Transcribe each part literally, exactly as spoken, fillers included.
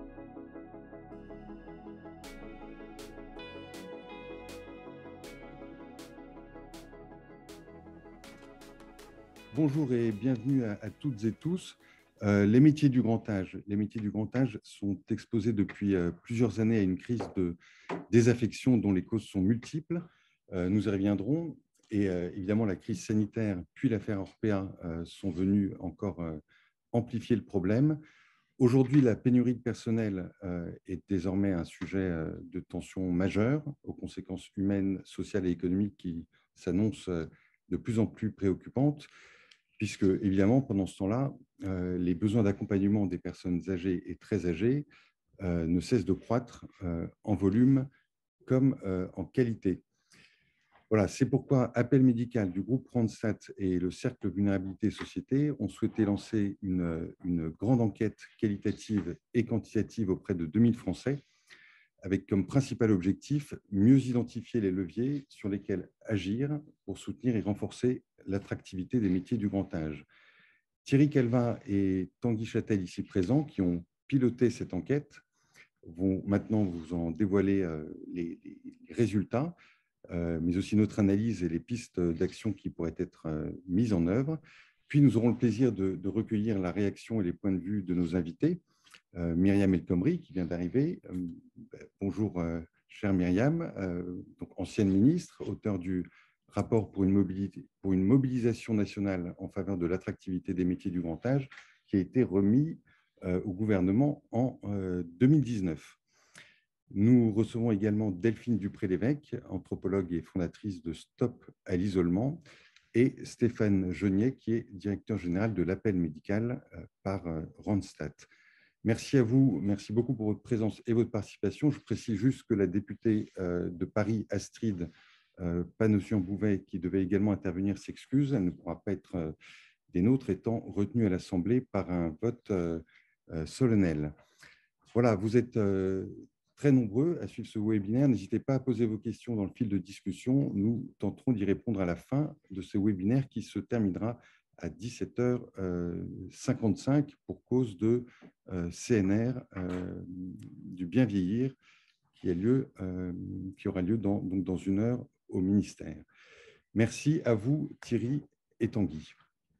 Bonjour et bienvenue à, à toutes et tous. Euh, les métiers du grand âge. Les métiers du grand âge sont exposés depuis euh, plusieurs années à une crise de désaffection dont les causes sont multiples. Euh, nous y reviendrons. Et euh, évidemment, la crise sanitaire puis l'affaire Orpea euh, sont venues encore euh, amplifier le problème. Aujourd'hui, la pénurie de personnel euh, est désormais un sujet euh, de tension majeure aux conséquences humaines, sociales et économiques qui s'annoncent euh, de plus en plus préoccupantes, puisque, évidemment, pendant ce temps-là, euh, les besoins d'accompagnement des personnes âgées et très âgées euh, ne cessent de croître euh, en volume comme euh, en qualité. Voilà, c'est pourquoi Appel Médical du groupe Randstad et le Cercle Vulnérabilité Société ont souhaité lancer une, une grande enquête qualitative et quantitative auprès de deux mille Français, avec comme principal objectif mieux identifier les leviers sur lesquels agir pour soutenir et renforcer l'attractivité des métiers du grand âge. Thierry Calvin et Tanguy Châtel, ici présents, qui ont piloté cette enquête, vont maintenant vous en dévoiler les, les résultats, mais aussi notre analyse et les pistes d'action qui pourraient être mises en œuvre. Puis nous aurons le plaisir de, de recueillir la réaction et les points de vue de nos invités. Euh, Myriam El Khomri, qui vient d'arriver. Euh, bonjour, euh, chère Myriam, euh, donc ancienne ministre, auteure du rapport pour une, mobilité, pour une mobilisation nationale en faveur de l'attractivité des métiers du grand âge, qui a été remis euh, au gouvernement en euh, deux mille dix-neuf. Nous recevons également Delphine Dupré-Lévesque, anthropologue et fondatrice de Stop à l'isolement, et Stéphane Geniet, qui est directeur général de l'appel médical euh, par euh, Randstad. Merci à vous, merci beaucoup pour votre présence et votre participation. Je précise juste que la députée euh, de Paris, Astrid euh, Panosyan-Bouvet, qui devait également intervenir, s'excuse. Elle ne pourra pas être euh, des nôtres, étant retenue à l'Assemblée par un vote euh, euh, solennel. Voilà, vous êtes euh, très nombreux à suivre ce webinaire. N'hésitez pas à poser vos questions dans le fil de discussion. Nous tenterons d'y répondre à la fin de ce webinaire qui se terminera à dix-sept heures cinquante-cinq pour cause de euh, C N R euh, du bien vieillir qui, a lieu, euh, qui aura lieu dans, donc dans une heure au ministère. Merci à vous, Thierry et Tanguy.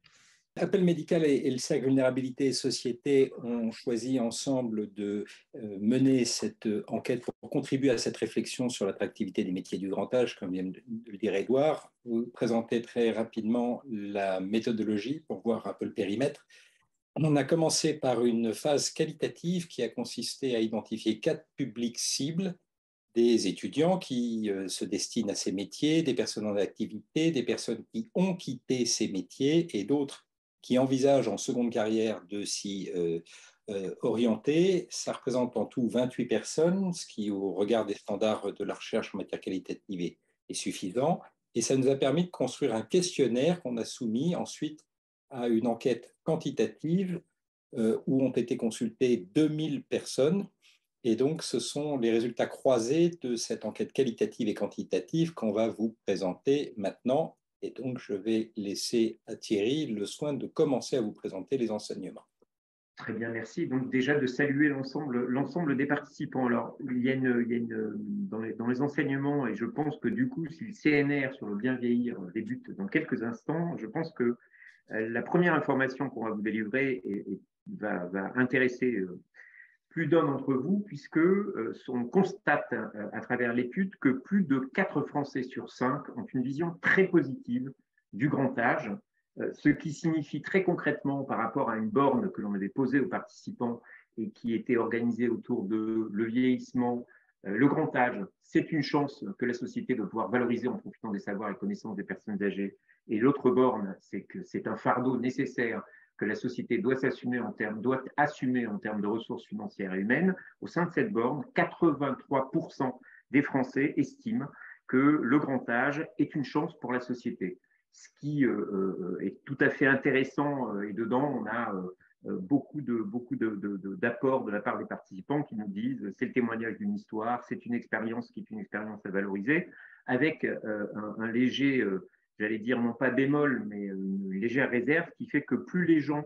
Appel Médical et le Cercle Vulnérabilité et Société ont choisi ensemble de mener cette enquête pour contribuer à cette réflexion sur l'attractivité des métiers du grand âge, comme vient de le dire Édouard. Vous présentez très rapidement la méthodologie pour voir un peu le périmètre. On a commencé par une phase qualitative qui a consisté à identifier quatre publics cibles: des étudiants qui euh, se destinent à ces métiers, des personnes en activité, des personnes qui ont quitté ces métiers et d'autres qui envisagent en seconde carrière de s'y euh, euh, orienter. Ça représente en tout vingt-huit personnes, ce qui, au regard des standards de la recherche en matière qualitative, est, est suffisant. Et ça nous a permis de construire un questionnaire qu'on a soumis ensuite à une enquête quantitative euh, où ont été consultées deux mille personnes. Et donc, ce sont les résultats croisés de cette enquête qualitative et quantitative qu'on va vous présenter maintenant. Et donc, je vais laisser à Thierry le soin de commencer à vous présenter les enseignements. Très bien, merci. Donc déjà de saluer l'ensemble l'ensemble des participants. Alors, il y a une, il y a une dans, les, dans les enseignements, et je pense que du coup, si le C N R sur le bien vieillir débute dans quelques instants, je pense que euh, la première information qu'on va vous délivrer et, et va, va intéresser euh, plus d'un d'entre vous, puisque euh, on constate euh, à travers l'étude que plus de quatre Français sur cinq ont une vision très positive du grand âge, euh, ce qui signifie très concrètement par rapport à une borne que l'on avait posée aux participants et qui était organisée autour de le vieillissement, euh, le grand âge, c'est une chance que la société doit pouvoir valoriser en profitant des savoirs et connaissances des personnes âgées. Et l'autre borne, c'est que c'est un fardeau nécessaire que la société doit s'assumer en termes, doit assumer en termes de ressources financières et humaines. Au sein de cette borne, quatre-vingt-trois pour cent des Français estiment que le grand âge est une chance pour la société. Ce qui euh, est tout à fait intéressant, et dedans, on a euh, beaucoup, de, beaucoup de, de, de, d'apports de la part des participants qui nous disent c'est le témoignage d'une histoire, c'est une expérience qui est une expérience à valoriser, avec euh, un, un léger... Euh, j'allais dire non pas bémol, mais une légère réserve qui fait que plus les gens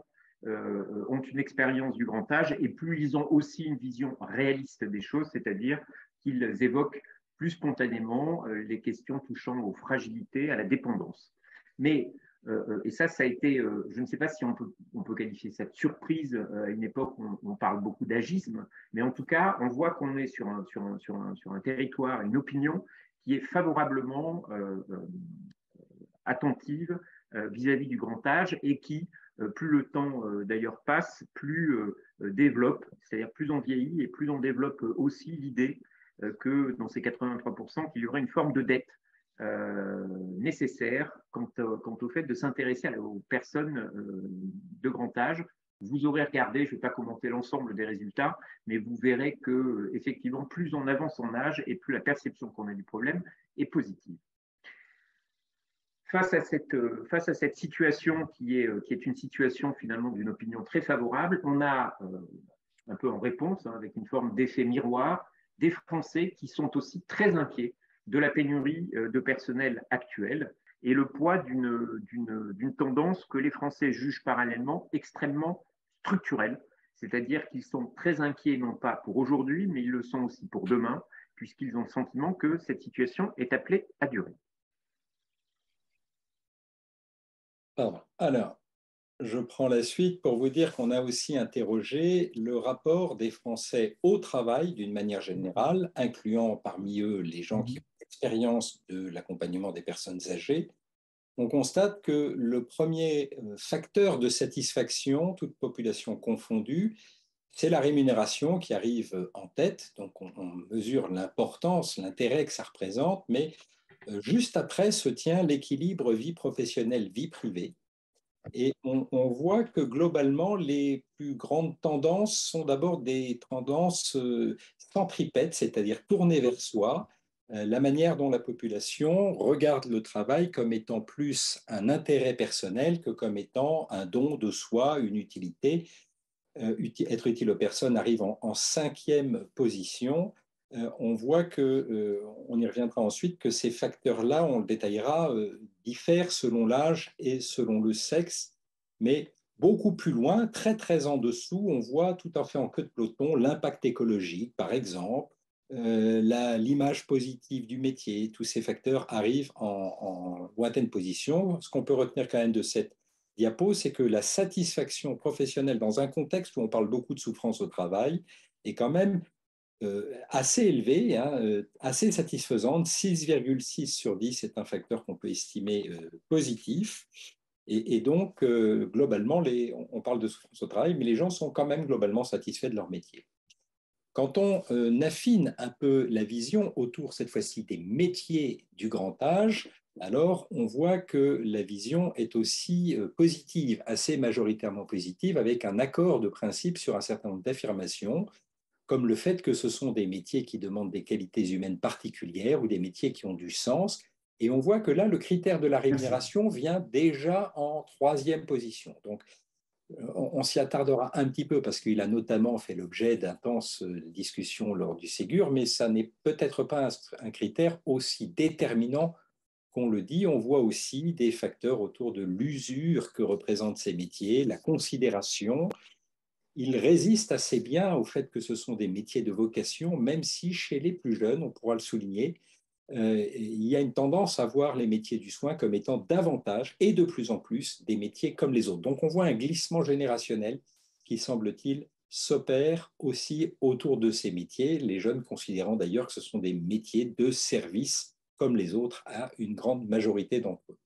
euh, ont une expérience du grand âge et plus ils ont aussi une vision réaliste des choses, c'est-à-dire qu'ils évoquent plus spontanément euh, les questions touchant aux fragilités, à la dépendance. Mais, euh, et ça, ça a été, euh, je ne sais pas si on peut, on peut qualifier ça de surprise, euh, à une époque où on, on parle beaucoup d'agisme, mais en tout cas, on voit qu'on est sur un, sur, un, sur, un, sur un territoire, une opinion qui est favorablement euh, euh, attentive euh, vis-à-vis du grand âge et qui, euh, plus le temps euh, d'ailleurs passe, plus euh, développe, c'est-à-dire plus on vieillit et plus on développe aussi l'idée euh, que dans ces quatre-vingt-trois pour cent, qu'il y aurait une forme de dette euh, nécessaire quant, euh, quant au fait de s'intéresser aux personnes euh, de grand âge. Vous aurez regardé, je ne vais pas commenter l'ensemble des résultats, mais vous verrez que effectivement, plus on avance en âge et plus la perception qu'on a du problème est positive. Face à, cette, face à cette situation qui est, qui est une situation finalement d'une opinion très favorable, on a, euh, un peu en réponse, hein, avec une forme d'effet miroir, des Français qui sont aussi très inquiets de la pénurie de personnel actuelle et le poids d'une, d'une, d'une tendance que les Français jugent parallèlement extrêmement structurelle, c'est-à-dire qu'ils sont très inquiets non pas pour aujourd'hui, mais ils le sont aussi pour demain, puisqu'ils ont le sentiment que cette situation est appelée à durer. Pardon. Alors, je prends la suite pour vous dire qu'on a aussi interrogé le rapport des Français au travail d'une manière générale, incluant parmi eux les gens qui ont l'expérience de l'accompagnement des personnes âgées. On constate que le premier facteur de satisfaction, toute population confondue, c'est la rémunération qui arrive en tête. Donc on, on mesure l'importance, l'intérêt que ça représente, mais juste après se tient l'équilibre vie professionnelle, vie privée. Et on, on voit que globalement, les plus grandes tendances sont d'abord des tendances centripètes, c'est-à-dire tournées vers soi, la manière dont la population regarde le travail comme étant plus un intérêt personnel que comme étant un don de soi, une utilité. Euh, être utile aux personnes arrive en, en cinquième position. Euh, on voit que, euh, on y reviendra ensuite, que ces facteurs-là, on le détaillera, euh, diffèrent selon l'âge et selon le sexe, mais beaucoup plus loin, très très en dessous, on voit tout à fait en queue de peloton l'impact écologique, par exemple, euh, la, l'image positive du métier, tous ces facteurs arrivent en, en lointaine position. Ce qu'on peut retenir quand même de cette diapo, c'est que la satisfaction professionnelle dans un contexte où on parle beaucoup de souffrance au travail est quand même euh, assez élevée, hein, euh, assez satisfaisante. six virgule six sur dix est un facteur qu'on peut estimer euh, positif. Et, et donc, euh, globalement, les, on, on parle de souffrance au travail, mais les gens sont quand même globalement satisfaits de leur métier. Quand on euh, affine un peu la vision autour, cette fois-ci, des métiers du grand âge, alors on voit que la vision est aussi euh, positive, assez majoritairement positive, avec un accord de principe sur un certain nombre d'affirmations, comme le fait que ce sont des métiers qui demandent des qualités humaines particulières ou des métiers qui ont du sens. Et on voit que là, le critère de la rémunération vient déjà en troisième position. Donc, on s'y attardera un petit peu parce qu'il a notamment fait l'objet d'intenses discussions lors du Ségur, mais ça n'est peut-être pas un critère aussi déterminant qu'on le dit. On voit aussi des facteurs autour de l'usure que représentent ces métiers, la considération. Ils résistent assez bien au fait que ce sont des métiers de vocation, même si chez les plus jeunes, on pourra le souligner, euh, il y a une tendance à voir les métiers du soin comme étant davantage et de plus en plus des métiers comme les autres. Donc on voit un glissement générationnel qui, semble-t-il, s'opère aussi autour de ces métiers, les jeunes considérant d'ailleurs que ce sont des métiers de service comme les autres à une grande majorité d'entre eux.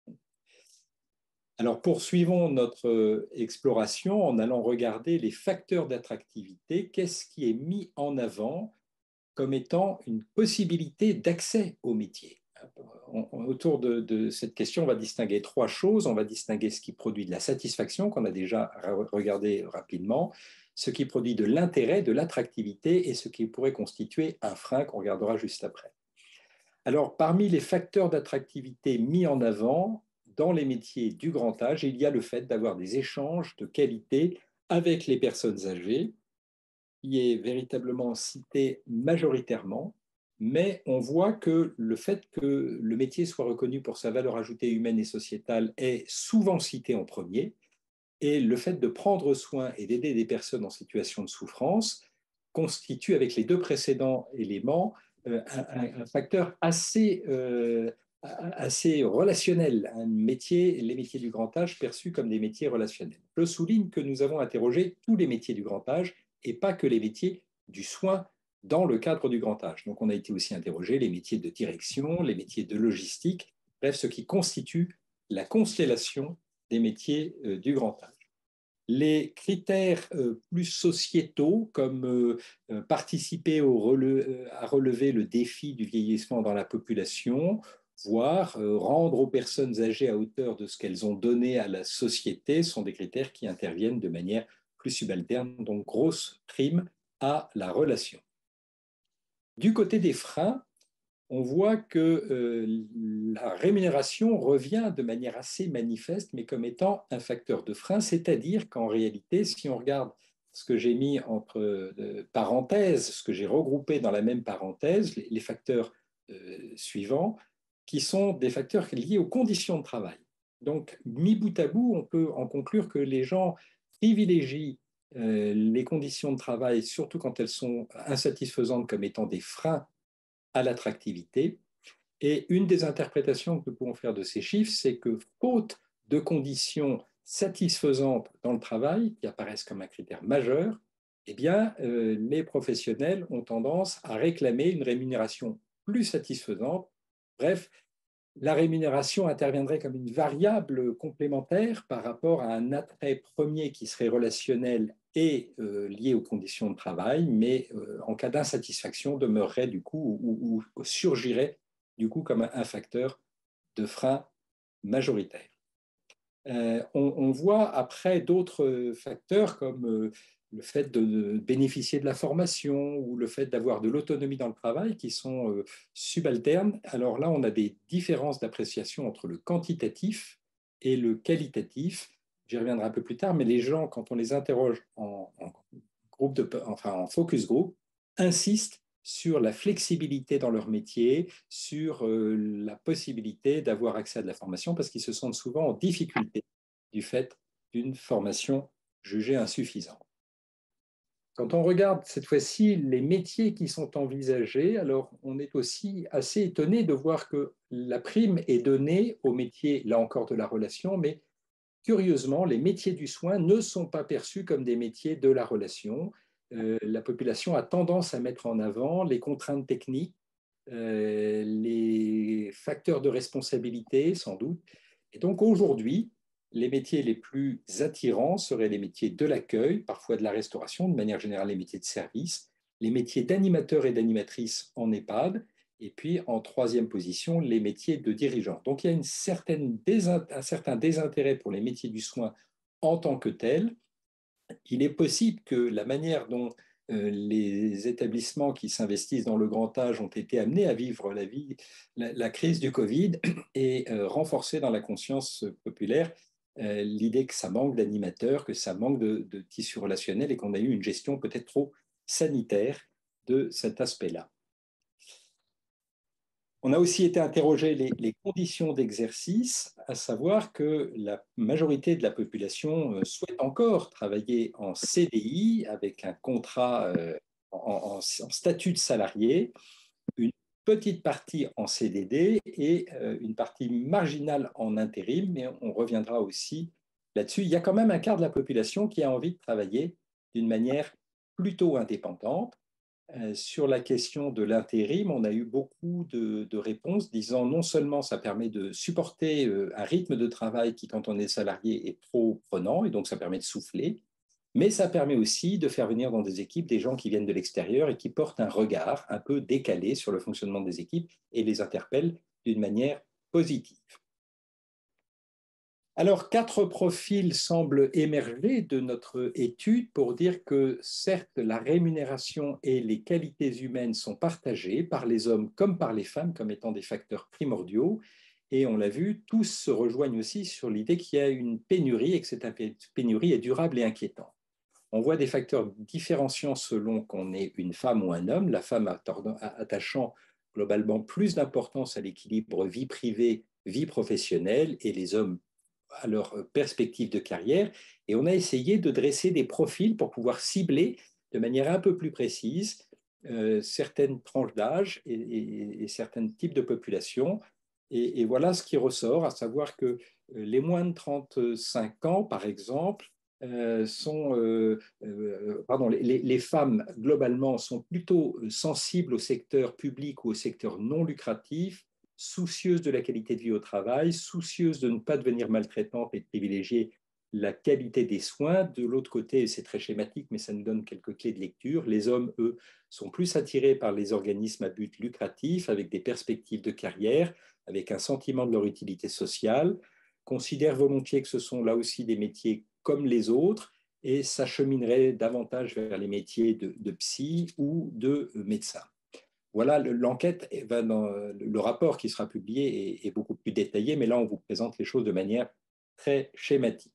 Alors poursuivons notre exploration en allant regarder les facteurs d'attractivité. Qu'est-ce qui est mis en avant comme étant une possibilité d'accès au métier? Autour de, de cette question, on va distinguer trois choses. On va distinguer ce qui produit de la satisfaction, qu'on a déjà regardé rapidement, ce qui produit de l'intérêt, de l'attractivité, et ce qui pourrait constituer un frein qu'on regardera juste après. Alors, parmi les facteurs d'attractivité mis en avant dans les métiers du grand âge, il y a le fait d'avoir des échanges de qualité avec les personnes âgées, qui est véritablement cité majoritairement, mais on voit que le fait que le métier soit reconnu pour sa valeur ajoutée humaine et sociétale est souvent cité en premier, Et le fait de prendre soin et d'aider des personnes en situation de souffrance constitue, avec les deux précédents éléments, un, un, un facteur assez, euh, assez relationnel, un métier, les métiers du grand âge perçus comme des métiers relationnels. Je souligne que nous avons interrogé tous les métiers du grand âge et pas que les métiers du soin dans le cadre du grand âge. Donc on a été aussi interrogé les métiers de direction, les métiers de logistique, bref, ce qui constitue la constellation des métiers euh, du grand âge. Les critères euh, plus sociétaux, comme euh, participer au rele à relever le défi du vieillissement dans la population, voire euh, rendre aux personnes âgées à hauteur de ce qu'elles ont donné à la société, sont des critères qui interviennent de manière plus subalterne, donc grosse prime à la relation. Du côté des freins, on voit que euh, la rémunération revient de manière assez manifeste, mais comme étant un facteur de frein, c'est-à-dire qu'en réalité, si on regarde ce que j'ai mis entre euh, parenthèses, ce que j'ai regroupé dans la même parenthèse, les, les facteurs euh, suivants, qui sont des facteurs liés aux conditions de travail. Donc, mis bout à bout, on peut en conclure que les gens privilégient euh, les conditions de travail, surtout quand elles sont insatisfaisantes, comme étant des freins à l'attractivité. Et une des interprétations que nous pouvons faire de ces chiffres, c'est que faute de conditions satisfaisantes dans le travail, qui apparaissent comme un critère majeur, eh bien, euh, les professionnels ont tendance à réclamer une rémunération plus satisfaisante. Bref, la rémunération interviendrait comme une variable complémentaire par rapport à un attrait premier qui serait relationnel et euh, lié aux conditions de travail, mais euh, en cas d'insatisfaction demeurerait du coup ou, ou, ou surgirait du coup comme un facteur de frein majoritaire. Euh, on, on voit après d'autres facteurs comme euh, le fait de bénéficier de la formation ou le fait d'avoir de l'autonomie dans le travail qui sont euh, subalternes. Alors là, on a des différences d'appréciation entre le quantitatif et le qualitatif. J'y reviendrai un peu plus tard, mais les gens, quand on les interroge en, en, groupe de, enfin, en focus group, insistent sur la flexibilité dans leur métier, sur euh, la possibilité d'avoir accès à de la formation parce qu'ils se sentent souvent en difficulté du fait d'une formation jugée insuffisante. Quand on regarde cette fois-ci les métiers qui sont envisagés, alors on est aussi assez étonné de voir que la prime est donnée aux métiers, là encore de la relation, mais curieusement, les métiers du soin ne sont pas perçus comme des métiers de la relation. Euh, la population a tendance à mettre en avant les contraintes techniques, euh, les facteurs de responsabilité, sans doute. Et donc aujourd'hui, les métiers les plus attirants seraient les métiers de l'accueil, parfois de la restauration, de manière générale les métiers de service, les métiers d'animateurs et d'animatrices en EHPAD, et puis en troisième position, les métiers de dirigeants. Donc il y a une certaine un certain désintérêt pour les métiers du soin en tant que tels. Il est possible que la manière dont euh, les établissements qui s'investissent dans le grand âge ont été amenés à vivre la, vie, la, la crise du Covid et euh, renforcer dans la conscience populaire euh, l'idée que ça manque d'animateurs, que ça manque de, de tissu relationnel et qu'on a eu une gestion peut-être trop sanitaire de cet aspect-là. On a aussi été interroger les, les conditions d'exercice, à savoir que la majorité de la population souhaite encore travailler en C D I avec un contrat euh, en, en, en statut de salarié, une petite partie en C D D et euh, une partie marginale en intérim, mais on reviendra aussi là-dessus. Il y a quand même un quart de la population qui a envie de travailler d'une manière plutôt indépendante. Euh, sur la question de l'intérim, on a eu beaucoup de, de réponses disant non seulement ça permet de supporter euh, un rythme de travail qui, quand on est salarié, est trop prenant, et donc ça permet de souffler, mais ça permet aussi de faire venir dans des équipes des gens qui viennent de l'extérieur et qui portent un regard un peu décalé sur le fonctionnement des équipes et les interpellent d'une manière positive. Alors, quatre profils semblent émerger de notre étude pour dire que, certes, la rémunération et les qualités humaines sont partagées par les hommes comme par les femmes comme étant des facteurs primordiaux. Et on l'a vu, tous se rejoignent aussi sur l'idée qu'il y a une pénurie et que cette pénurie est durable et inquiétante. On voit des facteurs différenciants selon qu'on est une femme ou un homme, la femme attachant globalement plus d'importance à l'équilibre vie privée, vie professionnelle, et les hommes à leur perspective de carrière et on a essayé de dresser des profils pour pouvoir cibler de manière un peu plus précise euh, certaines tranches d'âge et, et, et certains types de population. Et, et voilà ce qui ressort, à savoir que les moins de trente-cinq ans, par exemple, euh, sont, euh, euh, pardon, les, les femmes globalement sont plutôt sensibles au secteur public ou au secteur non lucratif, soucieuses de la qualité de vie au travail, soucieuses de ne pas devenir maltraitantes et de privilégier la qualité des soins. De l'autre côté, c'est très schématique, mais ça nous donne quelques clés de lecture. Les hommes, eux, sont plus attirés par les organismes à but lucratif, avec des perspectives de carrière, avec un sentiment de leur utilité sociale, considèrent volontiers que ce sont là aussi des métiers comme les autres et s'achemineraient davantage vers les métiers de, de psy ou de médecin. Voilà, l'enquête, le rapport qui sera publié est, est beaucoup plus détaillé, mais là, on vous présente les choses de manière très schématique.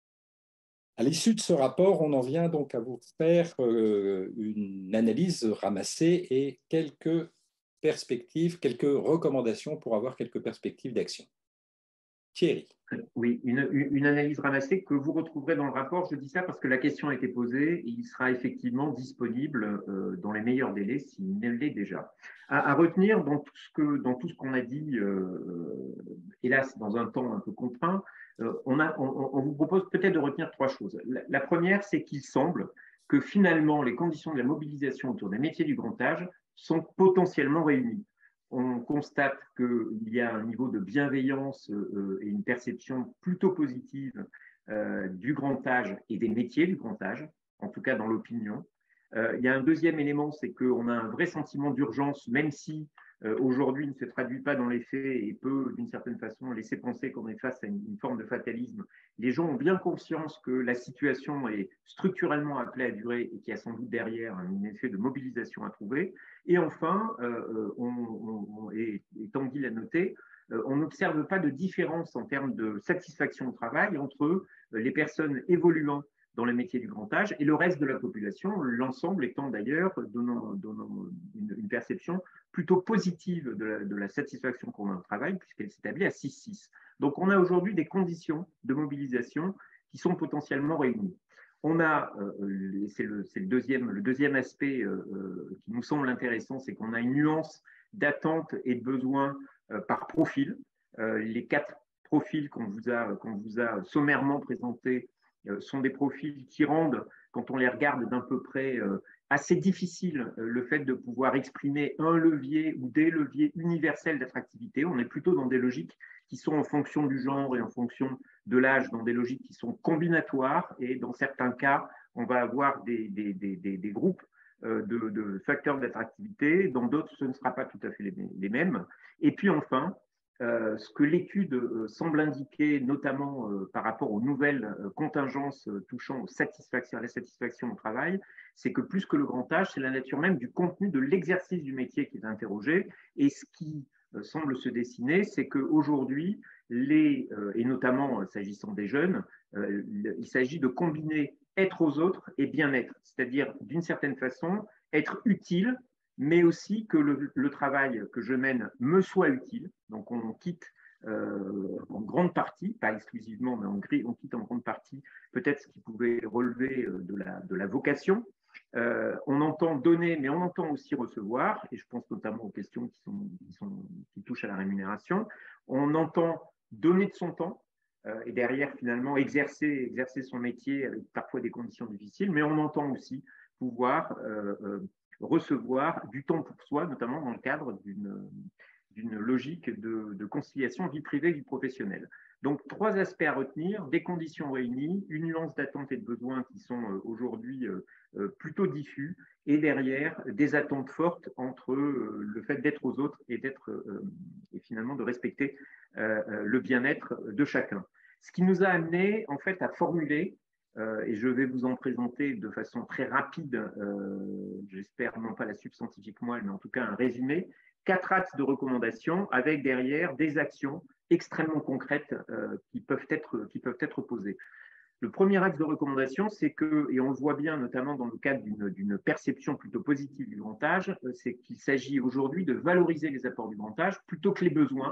À l'issue de ce rapport, on en vient donc à vous faire euh, une analyse ramassée et quelques perspectives, quelques recommandations pour avoir quelques perspectives d'action. Thierry. Oui, une, une analyse ramassée que vous retrouverez dans le rapport. Je dis ça parce que la question a été posée et il sera effectivement disponible euh, dans les meilleurs délais s'il ne l'est déjà. À, à retenir dans tout ce que dans tout ce qu'on a dit, euh, hélas dans un temps un peu contraint, euh, on, a, on, on vous propose peut-être de retenir trois choses. La, la première, c'est qu'il semble que finalement les conditions de la mobilisation autour des métiers du grand âge sont potentiellement réunies. On constate qu'il y a un niveau de bienveillance euh, et une perception plutôt positive euh, du grand âge et des métiers du grand âge, en tout cas dans l'opinion. Euh, il y a un deuxième élément, c'est qu'on a un vrai sentiment d'urgence, même si euh, aujourd'hui il ne se traduit pas dans les faits et peut d'une certaine façon laisser penser qu'on est face à une, une forme de fatalisme. Les gens ont bien conscience que la situation est structurellement appelée à durer et qu'il y a sans doute derrière un effet de mobilisation à trouver. Et enfin, euh, on, on, et, et Tanguy l'a noté, euh, on n'observe pas de différence en termes de satisfaction au travail entre euh, les personnes évoluant dans les métiers du grand âge et le reste de la population, l'ensemble étant d'ailleurs donnant, donnant une, une perception plutôt positive de la, de la satisfaction qu'on a au travail, puisqu'elle s'établit à six virgule six. Donc on a aujourd'hui des conditions de mobilisation qui sont potentiellement réunies. On a, euh, c'est le, le, deuxième, le deuxième aspect euh, qui nous semble intéressant, c'est qu'on a une nuance d'attente et de besoin euh, par profil. Euh, les quatre profils qu'on vous a, qu'on vous a sommairement présentés euh, sont des profils qui rendent, quand on les regarde d'un peu près, euh, assez difficile euh, le fait de pouvoir exprimer un levier ou des leviers universels d'attractivité. On est plutôt dans des logiques qui sont en fonction du genre et en fonction de l'âge, dans des logiques qui sont combinatoires et dans certains cas, on va avoir des, des, des, des groupes de, de facteurs d'attractivité, dans d'autres, ce ne sera pas tout à fait les, les mêmes. Et puis enfin, euh, ce que l'étude euh, semble indiquer, notamment euh, par rapport aux nouvelles euh, contingences euh, touchant aux satisfactions, à la satisfaction au travail, c'est que plus que le grand âge, c'est la nature même du contenu de l'exercice du métier qui est interrogé. Et ce qui semble se dessiner, c'est qu'aujourd'hui, les, euh, et notamment euh, s'agissant des jeunes, euh, il s'agit de combiner être aux autres et bien-être, c'est-à-dire d'une certaine façon être utile, mais aussi que le, le travail que je mène me soit utile. Donc on quitte euh, en grande partie, pas exclusivement, mais on, on quitte en grande partie peut-être ce qui pouvait relever de la, de la vocation. Euh, on entend donner, mais on entend aussi recevoir, et je pense notamment aux questions qui, sont, qui, sont, qui touchent à la rémunération. On entend donner de son temps, euh, et derrière, finalement, exercer, exercer son métier avec parfois des conditions difficiles, mais on entend aussi pouvoir euh, euh, recevoir du temps pour soi, notamment dans le cadre d'une d'une logique de, de conciliation vie privée, vie professionnelle. Donc, trois aspects à retenir, des conditions réunies, une nuance d'attente et de besoins qui sont euh, aujourd'hui euh, plutôt diffus, et derrière, des attentes fortes entre euh, le fait d'être aux autres et, d'être, euh, et finalement de respecter euh, le bien-être de chacun. Ce qui nous a amené, en fait, à formuler, euh, et je vais vous en présenter de façon très rapide, euh, j'espère non pas la substantifique moelle, mais en tout cas un résumé, quatre axes de recommandation avec derrière des actions extrêmement concrètes euh, qui, peuvent être, qui peuvent être posées. Le premier axe de recommandation, c'est que, et on le voit bien notamment dans le cadre d'une perception plutôt positive du grand âge, c'est qu'il s'agit aujourd'hui de valoriser les apports du grand âge plutôt que les besoins,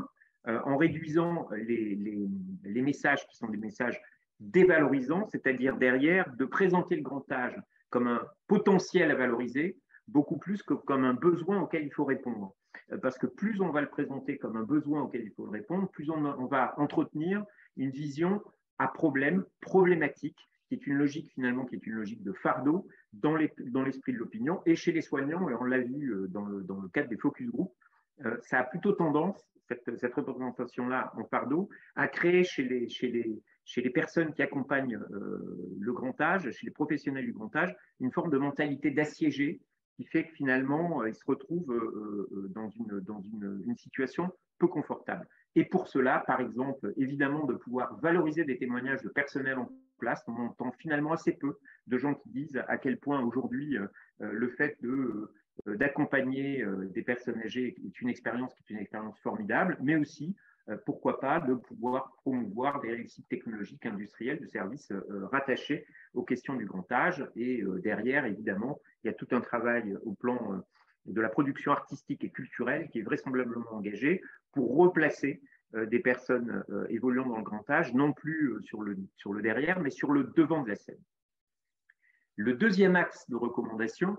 euh, en réduisant les, les, les messages qui sont des messages dévalorisants, c'est-à-dire derrière de présenter le grand âge comme un potentiel à valoriser, beaucoup plus que comme un besoin auquel il faut répondre. Parce que plus on va le présenter comme un besoin auquel il faut répondre, plus on, on va entretenir une vision à problème, problématique, qui est une logique finalement, qui est une logique de fardeau dans l'esprit de l'opinion et chez les soignants, et on l'a vu dans le, dans le cadre des focus group, euh, ça a plutôt tendance, cette, cette représentation-là en fardeau, à créer chez les, chez les, chez les personnes qui accompagnent euh, le grand âge, chez les professionnels du grand âge, une forme de mentalité d'assiégé qui fait que finalement, euh, ils se retrouvent euh, dans, une, dans une, une situation peu confortable. Et pour cela, par exemple, évidemment, de pouvoir valoriser des témoignages de personnel en place, on entend finalement assez peu de gens qui disent à quel point aujourd'hui euh, le fait de, euh, d'accompagner euh, des personnes âgées est une expérience qui est une expérience formidable, mais aussi, euh, pourquoi pas, de pouvoir promouvoir des réussites technologiques, industrielles, de services euh, rattachés aux questions du grand âge. Et euh, derrière, évidemment, il y a tout un travail au plan euh, de la production artistique et culturelle qui est vraisemblablement engagé pour replacer euh, des personnes euh, évoluant dans le grand âge, non plus euh, sur, le, sur le derrière, mais sur le devant de la scène. Le deuxième axe de recommandation,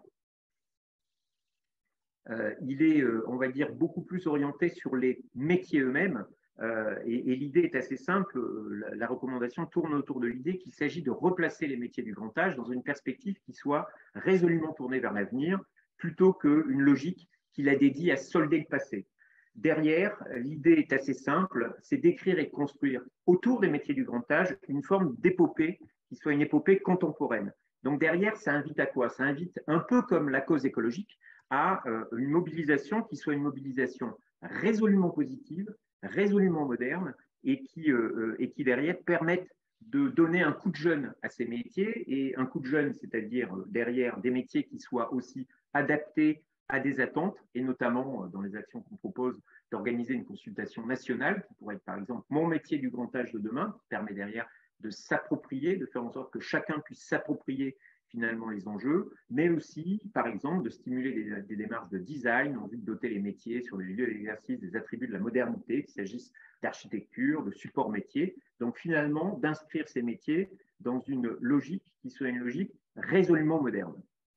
euh, il est, euh, on va dire, beaucoup plus orienté sur les métiers eux-mêmes. Euh, et et l'idée est assez simple. La, la recommandation tourne autour de l'idée qu'il s'agit de replacer les métiers du grand âge dans une perspective qui soit résolument tournée vers l'avenir, plutôt qu'une logique qui la dédie à solder le passé. Derrière, l'idée est assez simple, c'est d'écrire et de construire autour des métiers du grand âge une forme d'épopée qui soit une épopée contemporaine. Donc derrière, ça invite à quoi? Ça invite, un peu comme la cause écologique, à euh, une mobilisation qui soit une mobilisation résolument positive, résolument moderne, et qui, euh, et qui derrière permette de donner un coup de jeune à ces métiers, et un coup de jeune, c'est-à-dire derrière des métiers qui soient aussi adaptés à des attentes, et notamment dans les actions qu'on propose d'organiser une consultation nationale, qui pourrait être par exemple mon métier du grand âge de demain, qui permet derrière de s'approprier, de faire en sorte que chacun puisse s'approprier finalement les enjeux, mais aussi, par exemple, de stimuler des, des démarches de design en vue de doter les métiers sur les lieux d'exercice des attributs de la modernité, qu'il s'agisse d'architecture, de support métier. Donc finalement, d'inscrire ces métiers dans une logique qui soit une logique résolument moderne.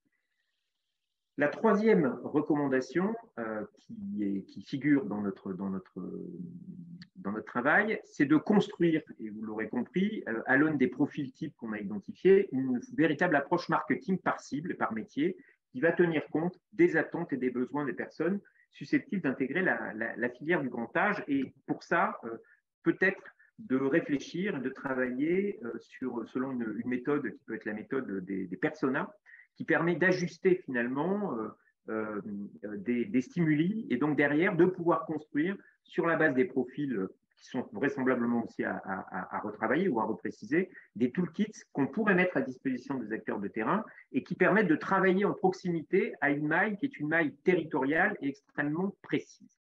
La troisième recommandation euh, qui, est, qui figure dans notre, dans, notre, dans notre travail, c'est de construire, et vous l'aurez compris, euh, à l'aune des profils types qu'on a identifiés, une véritable approche marketing par cible et par métier qui va tenir compte des attentes et des besoins des personnes susceptibles d'intégrer la, la, la filière du grand âge. Et pour ça, euh, peut-être de réfléchir et de travailler euh, sur, selon une, une méthode qui peut être la méthode des, des personas, qui permet d'ajuster finalement euh, euh, des, des stimuli et donc derrière de pouvoir construire sur la base des profils qui sont vraisemblablement aussi à, à, à retravailler ou à repréciser, des toolkits qu'on pourrait mettre à disposition des acteurs de terrain et qui permettent de travailler en proximité à une maille qui est une maille territoriale et extrêmement précise.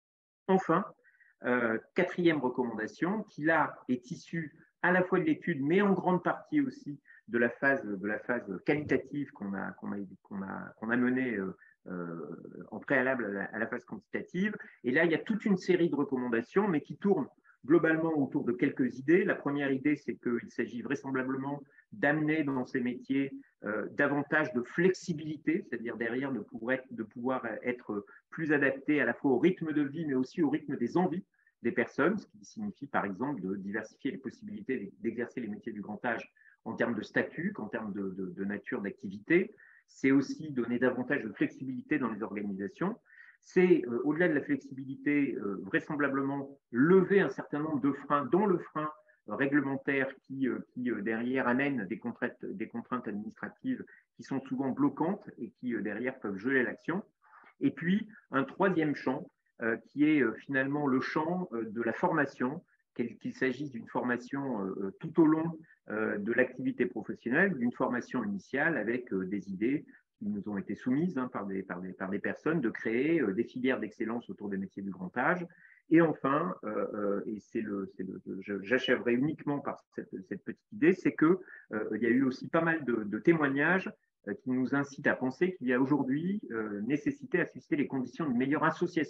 Enfin, euh, quatrième recommandation, qui là est issue à la fois de l'étude, mais en grande partie aussi de la phase, de la phase qualitative qu'on a, qu'on a, qu'on a, qu'on a menée euh, euh, en préalable à la, à la phase quantitative. Et là, il y a toute une série de recommandations, mais qui tournent globalement autour de quelques idées. La première idée, c'est qu'il s'agit vraisemblablement d'amener dans ces métiers euh, davantage de flexibilité, c'est-à-dire derrière de pouvoir, être, de pouvoir être plus adapté à la fois au rythme de vie, mais aussi au rythme des envies des personnes, ce qui signifie par exemple de diversifier les possibilités d'exercer les métiers du grand âge en termes de statut, qu'en termes de, de, de nature d'activité. C'est aussi donner davantage de flexibilité dans les organisations. C'est, euh, au-delà de la flexibilité, euh, vraisemblablement lever un certain nombre de freins, dont le frein euh, réglementaire qui, euh, qui euh, derrière amène des contraintes, des contraintes administratives qui sont souvent bloquantes et qui euh, derrière peuvent geler l'action. Et puis, un troisième champ euh, qui est euh, finalement le champ euh, de la formation, qu'il s'agisse d'une formation euh, tout au long euh, de l'activité professionnelle, d'une formation initiale avec euh, des idées qui nous ont été soumises hein, par, des, par, des, par des personnes, de créer euh, des filières d'excellence autour des métiers du grand âge. Et enfin, euh, euh, et c'est le, le j'achèverai uniquement par cette, cette petite idée, c'est qu'il euh, y a eu aussi pas mal de, de témoignages euh, qui nous incitent à penser qu'il y a aujourd'hui euh, nécessité à susciter les conditions d'une meilleure association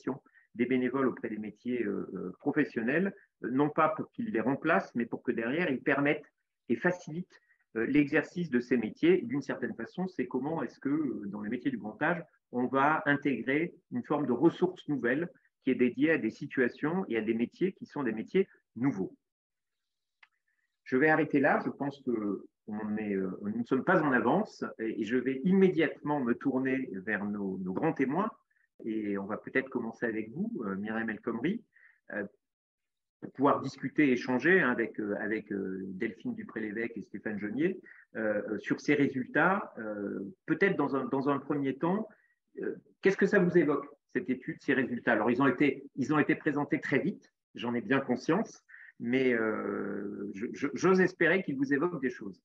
des bénévoles auprès des métiers euh, professionnels, non pas pour qu'ils les remplacent, mais pour que derrière, ils permettent et facilitent euh, l'exercice de ces métiers. D'une certaine façon, c'est comment est-ce que euh, dans les métiers du grand âge, on va intégrer une forme de ressources nouvelles qui est dédiée à des situations et à des métiers qui sont des métiers nouveaux. Je vais arrêter là. Je pense que on est, euh, nous ne sommes pas en avance et je vais immédiatement me tourner vers nos, nos grands témoins. Et on va peut-être commencer avec vous, euh, Myriam El Khomri, euh, pour pouvoir discuter, échanger hein, avec, euh, avec euh, Delphine Dupré-Lévesque et Stéphane Genier euh, sur ces résultats. Euh, peut-être dans un, dans un premier temps, euh, qu'est-ce que ça vous évoque, cette étude, ces résultats? Alors, ils ont été, ils ont été présentés très vite, j'en ai bien conscience, mais euh, j'ose espérer qu'ils vous évoquent des choses.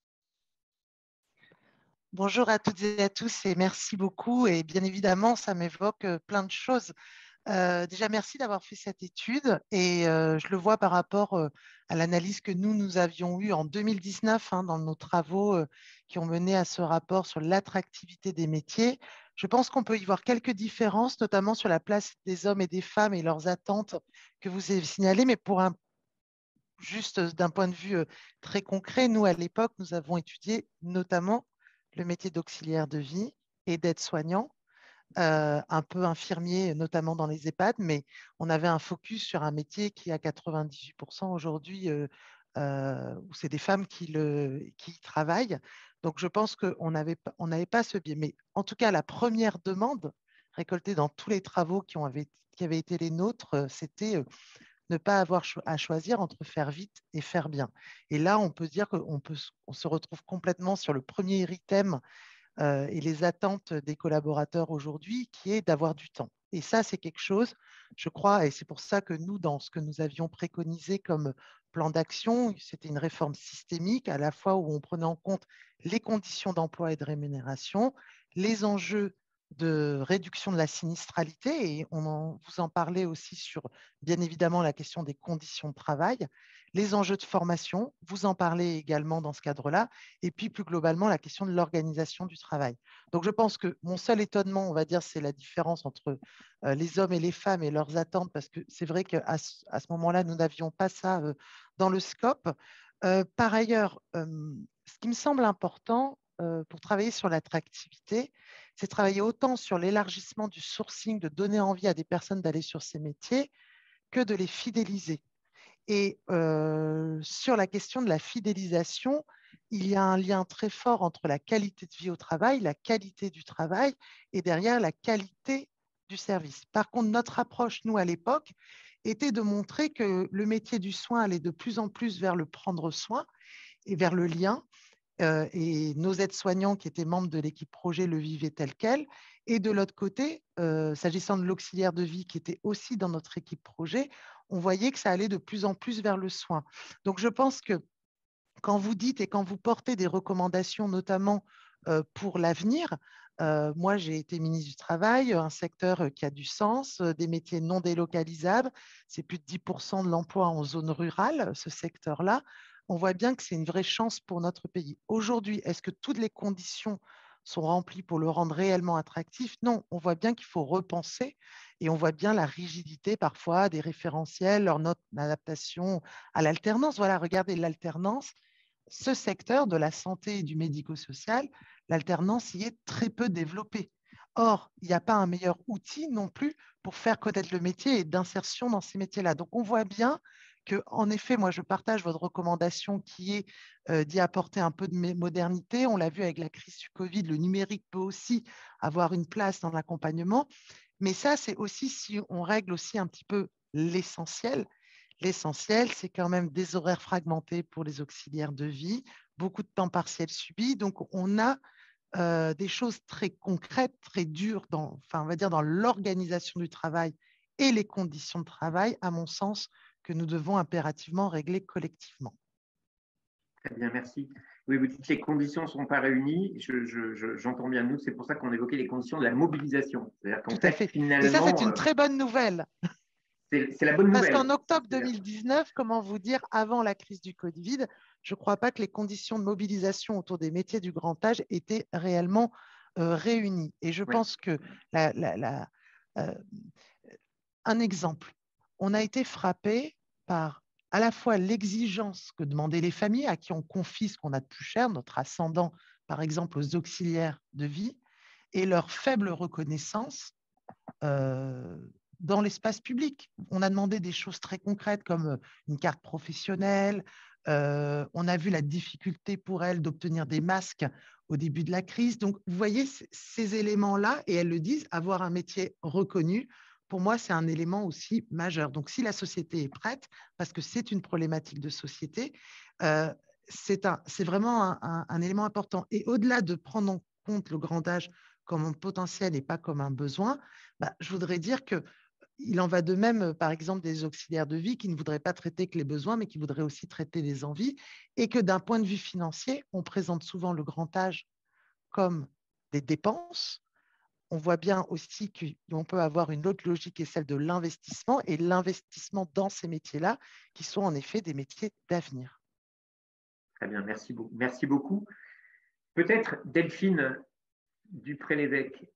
Bonjour à toutes et à tous et merci beaucoup. Et bien évidemment, ça m'évoque plein de choses. Euh, déjà, merci d'avoir fait cette étude et euh, je le vois par rapport euh, à l'analyse que nous, nous avions eue en deux mille dix-neuf hein, dans nos travaux euh, qui ont mené à ce rapport sur l'attractivité des métiers. Je pense qu'on peut y voir quelques différences, notamment sur la place des hommes et des femmes et leurs attentes que vous avez signalées, mais pour un juste d'un point de vue euh, très concret, nous, à l'époque, nous avons étudié notamment le métier d'auxiliaire de vie et d'aide-soignant, euh, un peu infirmier, notamment dans les EHPAD, mais on avait un focus sur un métier qui, à quatre-vingt-dix-huit pour cent aujourd'hui, euh, euh, où c'est des femmes qui, le, qui y travaillent. Donc, je pense qu'on n'avait on n'avait pas ce biais. Mais en tout cas, la première demande récoltée dans tous les travaux qui, ont, qui avaient été les nôtres, c'était... Euh, ne pas avoir à choisir entre faire vite et faire bien. Et là, on peut dire qu'on peut, on se retrouve complètement sur le premier item euh, et les attentes des collaborateurs aujourd'hui, qui est d'avoir du temps. Et ça, c'est quelque chose, je crois, et c'est pour ça que nous, dans ce que nous avions préconisé comme plan d'action, c'était une réforme systémique, à la fois où on prenait en compte les conditions d'emploi et de rémunération, les enjeux de réduction de la sinistralité, et on en, vous en parlait aussi sur, bien évidemment, la question des conditions de travail, les enjeux de formation, vous en parlez également dans ce cadre-là, et puis plus globalement, la question de l'organisation du travail. Donc, je pense que mon seul étonnement, on va dire, c'est la différence entre euh, les hommes et les femmes et leurs attentes, parce que c'est vrai qu'à ce, à ce moment-là, nous n'avions pas ça euh, dans le scope. Euh, par ailleurs, euh, ce qui me semble important euh, pour travailler sur l'attractivité, c'est travailler autant sur l'élargissement du sourcing, de donner envie à des personnes d'aller sur ces métiers, que de les fidéliser. Et euh, sur la question de la fidélisation, il y a un lien très fort entre la qualité de vie au travail, la qualité du travail et derrière la qualité du service. Par contre, notre approche, nous, à l'époque, était de montrer que le métier du soin allait de plus en plus vers le prendre soin et vers le lien. Euh, et nos aides-soignants qui étaient membres de l'équipe projet le vivaient tel quel. Et de l'autre côté, euh, s'agissant de l'auxiliaire de vie qui était aussi dans notre équipe projet, on voyait que ça allait de plus en plus vers le soin. Donc, je pense que quand vous dites et quand vous portez des recommandations, notamment euh, pour l'avenir, euh, moi, j'ai été ministre du Travail, un secteur qui a du sens, des métiers non délocalisables, c'est plus de dix pour cent de l'emploi en zone rurale, ce secteur-là. On voit bien que c'est une vraie chance pour notre pays. Aujourd'hui, est-ce que toutes les conditions sont remplies pour le rendre réellement attractif? Non, on voit bien qu'il faut repenser et on voit bien la rigidité parfois des référentiels, leur note d'adaptation à l'alternance. Voilà, regardez l'alternance. Ce secteur de la santé et du médico-social, l'alternance y est très peu développée. Or, il n'y a pas un meilleur outil non plus pour faire connaître le métier et d'insertion dans ces métiers-là. Donc, on voit bien que, en effet, moi, je partage votre recommandation qui est euh, d'y apporter un peu de modernité. On l'a vu avec la crise du Covid, le numérique peut aussi avoir une place dans l'accompagnement. Mais ça, c'est aussi si on règle aussi un petit peu l'essentiel. L'essentiel, c'est quand même des horaires fragmentés pour les auxiliaires de vie, beaucoup de temps partiel subi. Donc, on a euh, des choses très concrètes, très dures, dans, enfin, on va dire dans l'organisation du travail et les conditions de travail, à mon sens, que nous devons impérativement régler collectivement. Très bien, merci. Oui, vous dites que les conditions ne sont pas réunies. Je, je, je, j'entends bien nous, c'est pour ça qu'on évoquait les conditions de la mobilisation. C'est-à-dire qu'en fait, fait, finalement… Et ça, c'est une très bonne nouvelle. C'est la bonne nouvelle. Parce qu'en octobre deux mille dix-neuf, comment vous dire, avant la crise du Covid, je ne crois pas que les conditions de mobilisation autour des métiers du grand âge étaient réellement euh, réunies. Et je oui. pense que la, la, la, euh, un exemple. On a été frappé par à la fois l'exigence que demandaient les familles à qui on confie ce qu'on a de plus cher, notre ascendant, par exemple aux auxiliaires de vie, et leur faible reconnaissance euh, dans l'espace public. On a demandé des choses très concrètes comme une carte professionnelle. Euh, on a vu la difficulté pour elles d'obtenir des masques au début de la crise. Donc, vous voyez ces éléments-là, et elles le disent, avoir un métier reconnu, pour moi, c'est un élément aussi majeur. Donc, si la société est prête, parce que c'est une problématique de société, euh, c'est un, c'est vraiment un, un, un élément important. Et au-delà de prendre en compte le grand âge comme un potentiel et pas comme un besoin, bah, je voudrais dire que il en va de même, par exemple, des auxiliaires de vie qui ne voudraient pas traiter que les besoins, mais qui voudraient aussi traiter les envies, et que d'un point de vue financier, on présente souvent le grand âge comme des dépenses. On voit bien aussi qu'on peut avoir une autre logique qui est celle de l'investissement, et l'investissement dans ces métiers-là, qui sont en effet des métiers d'avenir. Très bien, merci beaucoup. Merci beaucoup. Peut-être Delphine Dupré-Lévesque,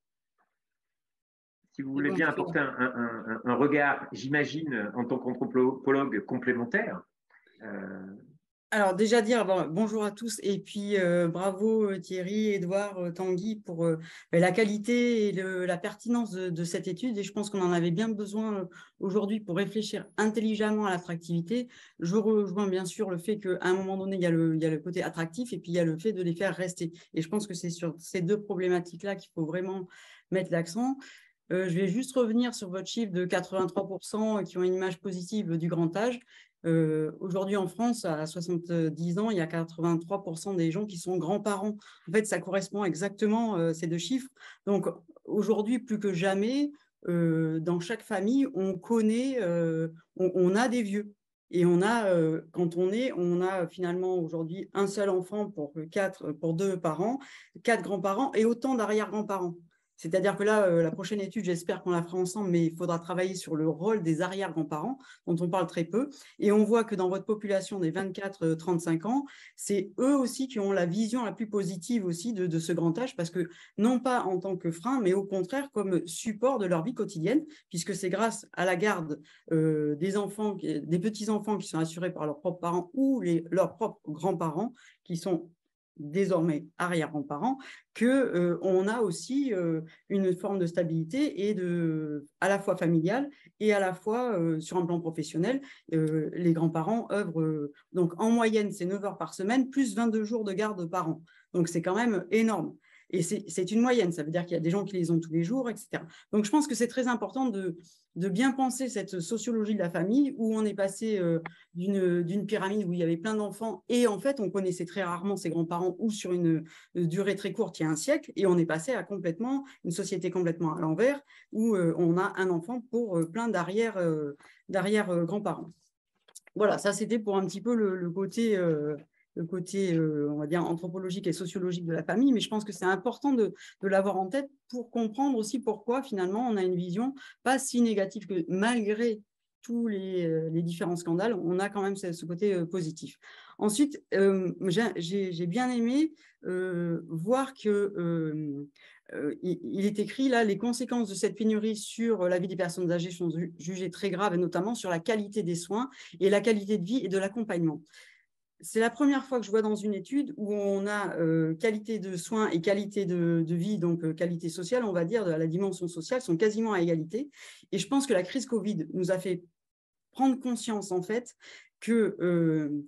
si vous voulez bien apporter un, un, un, un regard, j'imagine, en tant qu'anthropologue complémentaire. Euh... Alors déjà dire bon, bonjour à tous et puis euh, bravo Thierry, Edouard, euh, Tanguy pour euh, la qualité et le, la pertinence de, de cette étude, et je pense qu'on en avait bien besoin euh, aujourd'hui pour réfléchir intelligemment à l'attractivité. Je rejoins bien sûr le fait qu'à un moment donné il y a le, il y a le côté attractif et puis il y a le fait de les faire rester, et je pense que c'est sur ces deux problématiques-là qu'il faut vraiment mettre l'accent. Euh, je vais juste revenir sur votre chiffre de quatre-vingt-trois pour cent qui ont une image positive du grand âge. Euh, aujourd'hui en France, à soixante-dix ans, il y a quatre-vingt-trois pour cent des gens qui sont grands-parents. En fait, ça correspond exactement à euh, ces deux chiffres. Donc aujourd'hui, plus que jamais, euh, dans chaque famille, on connaît, euh, on, on a des vieux. Et on a, euh, quand on est, on a finalement aujourd'hui un seul enfant pour, quatre, pour deux parents, quatre grands-parents et autant d'arrière-grands-parents. C'est-à-dire que là, euh, la prochaine étude, j'espère qu'on la fera ensemble, mais il faudra travailler sur le rôle des arrière-grands-parents, dont on parle très peu. Et on voit que dans votre population des vingt-quatre à trente-cinq ans, c'est eux aussi qui ont la vision la plus positive aussi de, de ce grand âge, parce que non pas en tant que frein, mais au contraire comme support de leur vie quotidienne, puisque c'est grâce à la garde euh, des enfants, des petits-enfants qui sont assurés par leurs propres parents ou les, leurs propres grands-parents qui sont désormais arrière-grands-parents, qu'on euh, a aussi euh, une forme de stabilité et de, à la fois familiale et à la fois euh, sur un plan professionnel. Euh, les grands-parents œuvrent, euh, donc en moyenne, c'est neuf heures par semaine, plus vingt-deux jours de garde par an. Donc c'est quand même énorme. Et c'est une moyenne, ça veut dire qu'il y a des gens qui les ont tous les jours, et cetera. Donc je pense que c'est très important de, de bien penser cette sociologie de la famille où on est passé euh, d'une pyramide où il y avait plein d'enfants et en fait on connaissait très rarement ses grands-parents ou sur une, une durée très courte, il y a un siècle, et on est passé à complètement une société complètement à l'envers où euh, on a un enfant pour euh, plein d'arrière euh, d'arrière euh, grands-parents. Voilà, ça c'était pour un petit peu le, le côté... Euh, le côté, euh, on va dire, anthropologique et sociologique de la famille, mais je pense que c'est important de, de l'avoir en tête pour comprendre aussi pourquoi, finalement, on a une vision pas si négative que, malgré tous les, euh, les différents scandales, on a quand même ce, ce côté euh, positif. Ensuite, euh, j'ai bien aimé euh, voir que euh, euh, il, il est écrit là, les conséquences de cette pénurie sur la vie des personnes âgées sont jugées très graves, et notamment sur la qualité des soins et la qualité de vie et de l'accompagnement. C'est la première fois que je vois dans une étude où on a euh, qualité de soins et qualité de, de vie, donc euh, qualité sociale, on va dire, de la dimension sociale, sont quasiment à égalité. Et je pense que la crise Covid nous a fait prendre conscience, en fait, que euh,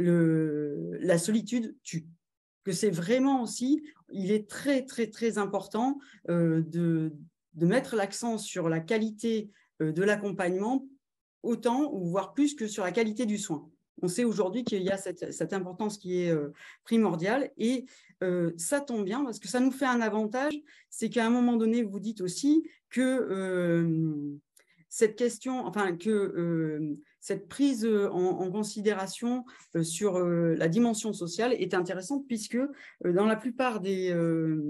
le, la solitude tue. Que c'est vraiment aussi, il est très, très, très important euh, de, de mettre l'accent sur la qualité euh, de l'accompagnement, autant, ou voire plus que sur la qualité du soin. On sait aujourd'hui qu'il y a cette, cette importance qui est euh, primordiale, et euh, ça tombe bien parce que ça nous fait un avantage, c'est qu'à un moment donné, vous dites aussi que euh, cette question, enfin que euh, cette prise en, en considération euh, sur euh, la dimension sociale est intéressante, puisque euh, dans la plupart des... Euh,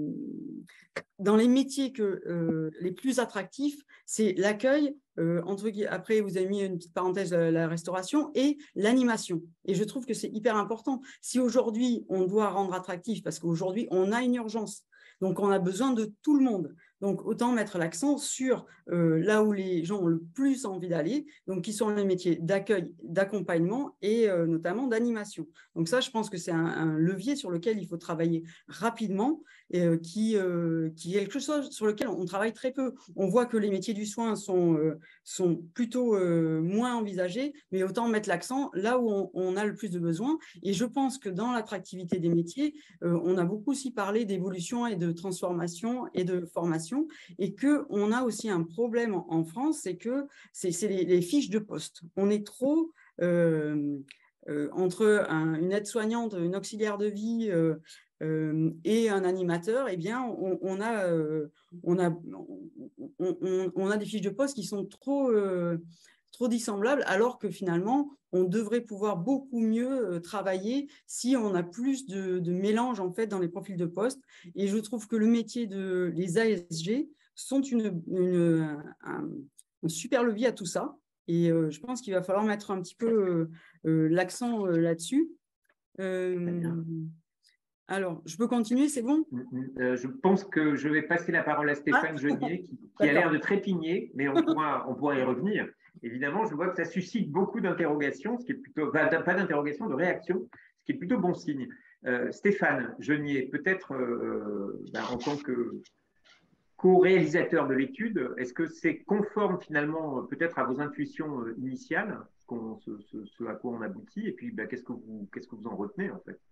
dans les métiers que, euh, les plus attractifs, c'est l'accueil, euh, entre après vous avez mis une petite parenthèse, la, la restauration et l'animation. Et je trouve que c'est hyper important. Si aujourd'hui on doit rendre attractif, parce qu'aujourd'hui on a une urgence, donc on a besoin de tout le monde. Donc, autant mettre l'accent sur euh, là où les gens ont le plus envie d'aller, donc qui sont les métiers d'accueil, d'accompagnement et euh, notamment d'animation. Donc ça, je pense que c'est un, un levier sur lequel il faut travailler rapidement et euh, qui, euh, qui est quelque chose sur lequel on travaille très peu. On voit que les métiers du soin sont, euh, sont plutôt euh, moins envisagés, mais autant mettre l'accent là où on, on a le plus de besoins. Et je pense que dans l'attractivité des métiers, euh, on a beaucoup aussi parlé d'évolution et de transformation et de formation, et qu'on a aussi un problème en, en France, c'est que c'est les, les fiches de poste. On est trop... Euh, euh, entre un, une aide-soignante, une auxiliaire de vie euh, euh, et un animateur, eh bien, on, on, a, euh, on, a, on, on, on a des fiches de poste qui sont trop, euh, trop dissemblables, alors que finalement, on devrait pouvoir beaucoup mieux travailler si on a plus de, de mélange en fait, dans les profils de poste. Et je trouve que le métier de les A S G sont une, une, un, un super levier à tout ça. Et euh, je pense qu'il va falloir mettre un petit peu euh, euh, l'accent euh, là-dessus. Euh, alors, je peux continuer, c'est bon? euh, Je pense que je vais passer la parole à Stéphane ah, Genier, qui, qui a l'air de trépigner, mais on pourra, on pourra y revenir. Évidemment, je vois que ça suscite beaucoup d'interrogations, ce qui est plutôt, pas d'interrogations, de réactions, ce qui est plutôt bon signe. Euh, Stéphane Genier, peut-être euh, ben, en tant que co-réalisateur de l'étude, est-ce que c'est conforme finalement peut-être à vos intuitions initiales, ce, ce, ce à quoi on aboutit, et puis ben, qu'est-ce que vous, qu'est-ce que vous en retenez en fait?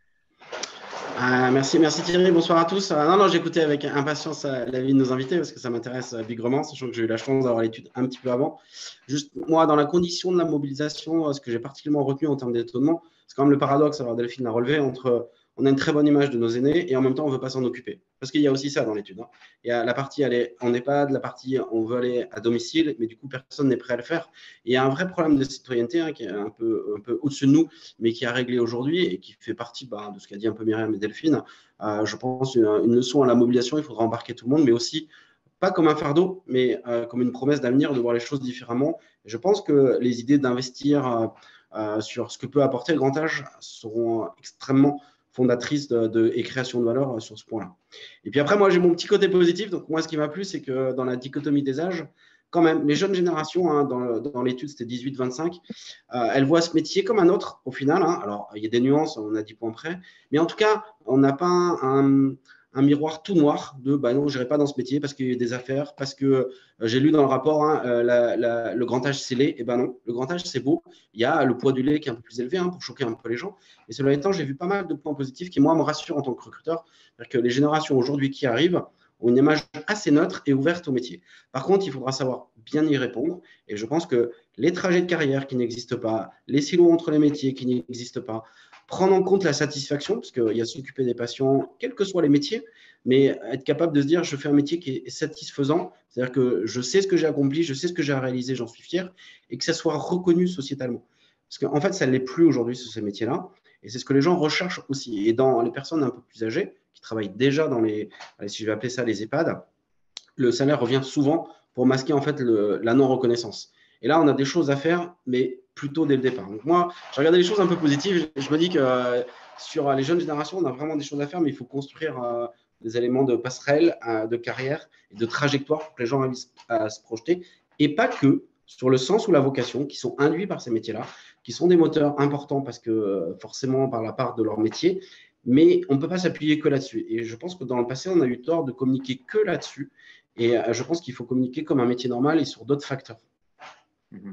Euh, merci, merci Thierry, bonsoir à tous. Euh, non, non, j'écoutais avec impatience euh, l'avis de nos invités parce que ça m'intéresse euh, bigrement, sachant que j'ai eu la chance d'avoir l'étude un petit peu avant. Juste, moi, dans la condition de la mobilisation, euh, ce que j'ai particulièrement retenu en termes d'étonnement, c'est quand même le paradoxe, alors Delphine l'a relevé, entre on a une très bonne image de nos aînés et en même temps, on ne veut pas s'en occuper. Parce qu'il y a aussi ça dans l'étude. Hein. Il y a la partie aller en EHPAD, la partie on veut aller à domicile, mais du coup, personne n'est prêt à le faire. Et il y a un vrai problème de citoyenneté hein, qui est un peu, un peu au-dessus de nous, mais qui a réglé aujourd'hui et qui fait partie bah, de ce qu'a dit un peu Myriam et Delphine. Euh, je pense une, une leçon à la mobilisation, il faudra embarquer tout le monde, mais aussi pas comme un fardeau, mais euh, comme une promesse d'avenir, de voir les choses différemment. Et je pense que les idées d'investir euh, euh, sur ce que peut apporter le grand âge seront extrêmement fondatrice de, de, et création de valeur sur ce point-là. Et puis après, moi, j'ai mon petit côté positif. Donc, moi, ce qui m'a plu, c'est que dans la dichotomie des âges, quand même, les jeunes générations, hein, dans, dans l'étude, c'était dix-huit vingt-cinq, euh, elles voient ce métier comme un autre, au final. Hein. Alors, il y a des nuances, on a dix points près. Mais en tout cas, on n'a pas un, un miroir tout noir de bah non, je n'irai pas dans ce métier parce qu'il y a des affaires, parce que euh, j'ai lu dans le rapport hein, euh, la, la, le grand âge c'est laid. Et ben non, le grand âge c'est beau. Il y a le poids du lait qui est un peu plus élevé hein, pour choquer un peu les gens. Et cela étant, j'ai vu pas mal de points positifs qui, moi, me rassurent en tant que recruteur. C'est-à-dire que les générations aujourd'hui qui arrivent ont une image assez neutre et ouverte au métier. Par contre, il faudra savoir bien y répondre. Et je pense que les trajets de carrière qui n'existent pas, les silos entre les métiers qui n'existent pas, prendre en compte la satisfaction, parce qu'il y a s'occuper des patients, quels que soient les métiers, mais être capable de se dire, je fais un métier qui est satisfaisant, c'est-à-dire que je sais ce que j'ai accompli, je sais ce que j'ai réalisé, j'en suis fier, et que ça soit reconnu sociétalement. Parce qu'en fait, ça ne l'est plus aujourd'hui sur ces métiers-là, et c'est ce que les gens recherchent aussi. Et dans les personnes un peu plus âgées, qui travaillent déjà dans les, si je vais appeler ça les EHPAD, le salaire revient souvent pour masquer en fait le, la non-reconnaissance. Et là, on a des choses à faire, mais plutôt dès le départ. Donc moi, j'ai regardé les choses un peu positives. Je me dis que euh, sur les jeunes générations, on a vraiment des choses à faire, mais il faut construire euh, des éléments de passerelle, euh, de carrière et de trajectoire pour que les gens arrivent à se projeter. Et pas que sur le sens ou la vocation qui sont induits par ces métiers-là, qui sont des moteurs importants parce que euh, forcément par la part de leur métier, mais on ne peut pas s'appuyer que là-dessus. Et je pense que dans le passé, on a eu tort de communiquer que là-dessus. Et euh, je pense qu'il faut communiquer comme un métier normal et sur d'autres facteurs. Mmh.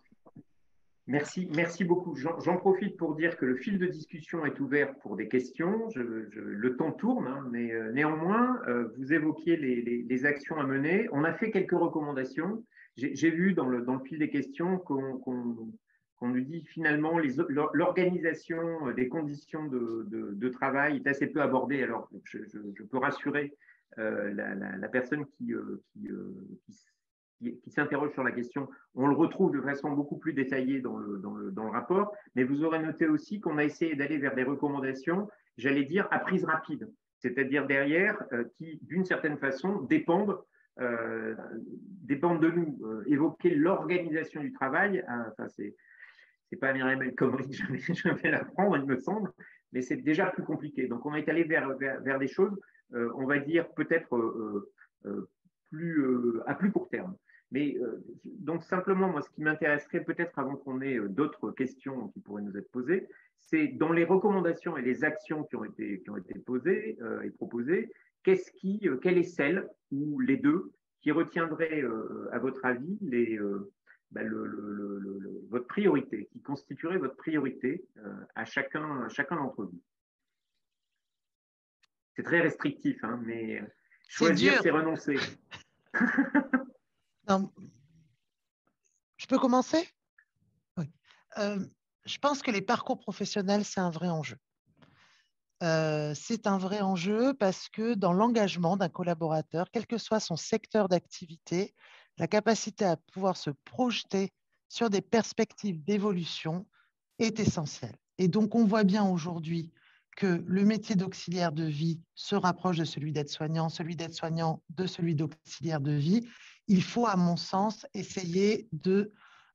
Merci, merci beaucoup. J'en profite pour dire que le fil de discussion est ouvert pour des questions. Je, je, le temps tourne, hein, mais euh, néanmoins, euh, vous évoquiez les, les, les actions à mener. On a fait quelques recommandations. J'ai vu dans le, dans le fil des questions qu'on qu'on, qu'on nous dit finalement l'organisation des conditions de, de, de travail est assez peu abordée. Alors, je, je, je peux rassurer euh, la, la, la personne qui, euh, qui, euh, qui qui, qui s'interroge sur la question, on le retrouve de façon beaucoup plus détaillée dans le, dans le, dans le rapport, mais vous aurez noté aussi qu'on a essayé d'aller vers des recommandations, j'allais dire, à prise rapide, c'est-à-dire derrière, euh, qui, d'une certaine façon, dépendent, euh, dépendent de nous. Euh, évoquer l'organisation du travail, hein, enfin, c'est c'est pas Myriam El Khomri, je vais, je vais l'apprendre, il me semble, mais c'est déjà plus compliqué. Donc, on est allé vers, vers, vers des choses, euh, on va dire, peut-être… Euh, Euh, plus, euh, à plus court terme. Mais euh, donc simplement, moi, ce qui m'intéresserait peut-être avant qu'on ait d'autres questions qui pourraient nous être posées, c'est dans les recommandations et les actions qui ont été, qui ont été posées euh, et proposées, qu'est-ce qui, euh, quelle est celle ou les deux qui retiendraient, euh, à votre avis, les, euh, bah, le, le, le, le, votre priorité, qui constituerait votre priorité euh, à chacun, à chacun d'entre vous? C'est très restrictif, hein, mais choisir, c'est renoncer. Non. Je peux commencer? Oui. Euh, je pense que les parcours professionnels, c'est un vrai enjeu. Euh, c'est un vrai enjeu parce que dans l'engagement d'un collaborateur, quel que soit son secteur d'activité, la capacité à pouvoir se projeter sur des perspectives d'évolution est essentielle. Et donc, on voit bien aujourd'hui que le métier d'auxiliaire de vie se rapproche de celui d'aide-soignant, celui d'aide-soignant de celui d'auxiliaire de vie. Il faut, à mon sens, essayer de,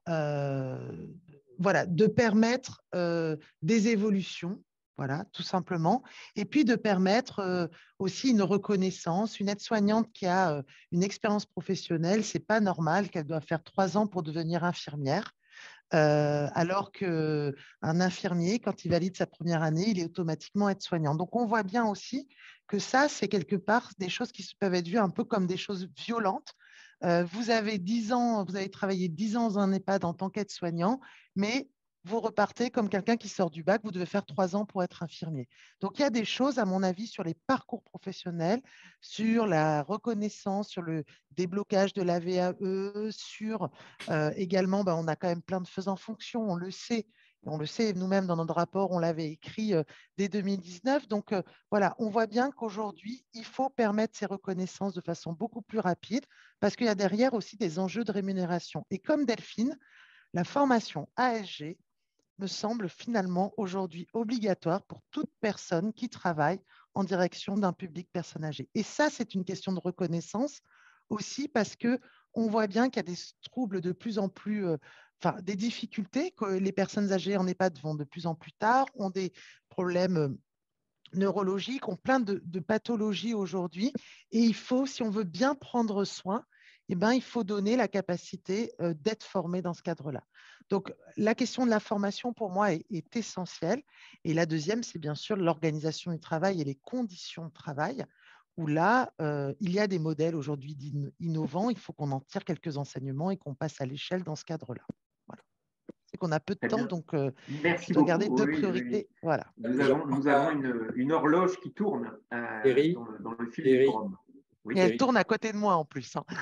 euh, voilà, de permettre euh, des évolutions. Voilà, tout simplement. Et puis de permettre euh, aussi une reconnaissance. Une aide-soignante qui a euh, une expérience professionnelle, ce n'est pas normal qu'elle doive faire trois ans pour devenir infirmière. Euh, alors qu'un infirmier, quand il valide sa première année, il est automatiquement aide-soignant. Donc, on voit bien aussi que ça, c'est quelque part des choses qui peuvent être vues un peu comme des choses violentes. Euh, vous avez dix ans, vous avez travaillé dix ans dans un EHPAD en tant qu'aide-soignant, mais vous repartez comme quelqu'un qui sort du bac, vous devez faire trois ans pour être infirmier. Donc, il y a des choses, à mon avis, sur les parcours professionnels, sur la reconnaissance, sur le déblocage de la V A E, sur euh, également, ben, on a quand même plein de faisans fonctions, on le sait. On le sait, nous-mêmes, dans notre rapport, on l'avait écrit euh, dès deux mille dix-neuf. Donc, euh, voilà, on voit bien qu'aujourd'hui, il faut permettre ces reconnaissances de façon beaucoup plus rapide parce qu'il y a derrière aussi des enjeux de rémunération. Et comme Delphine, la formation A S G me semble finalement aujourd'hui obligatoire pour toute personne qui travaille en direction d'un public personne âgée. Et ça, c'est une question de reconnaissance aussi parce qu'on voit bien qu'il y a des troubles de plus en plus, euh, enfin des difficultés, que les personnes âgées en EHPAD vont de plus en plus tard, ont des problèmes euh, neurologiques, ont plein de, de pathologies aujourd'hui. Et il faut, si on veut bien prendre soin, eh ben, il faut donner la capacité euh, d'être formé dans ce cadre-là. Donc, la question de la formation, pour moi, est, est essentielle. Et la deuxième, c'est bien sûr l'organisation du travail et les conditions de travail, où là, euh, il y a des modèles aujourd'hui innovants. Il faut qu'on en tire quelques enseignements et qu'on passe à l'échelle dans ce cadre-là. Voilà. C'est qu'on a peu de temps, donc euh, Merci je dois garder beaucoup. deux Oui, priorités. oui. Voilà. Nous avons, nous avons une, une horloge qui tourne euh, dans, le, dans le fil du forum. Oui, et elle tourne à côté de moi en plus. Hein.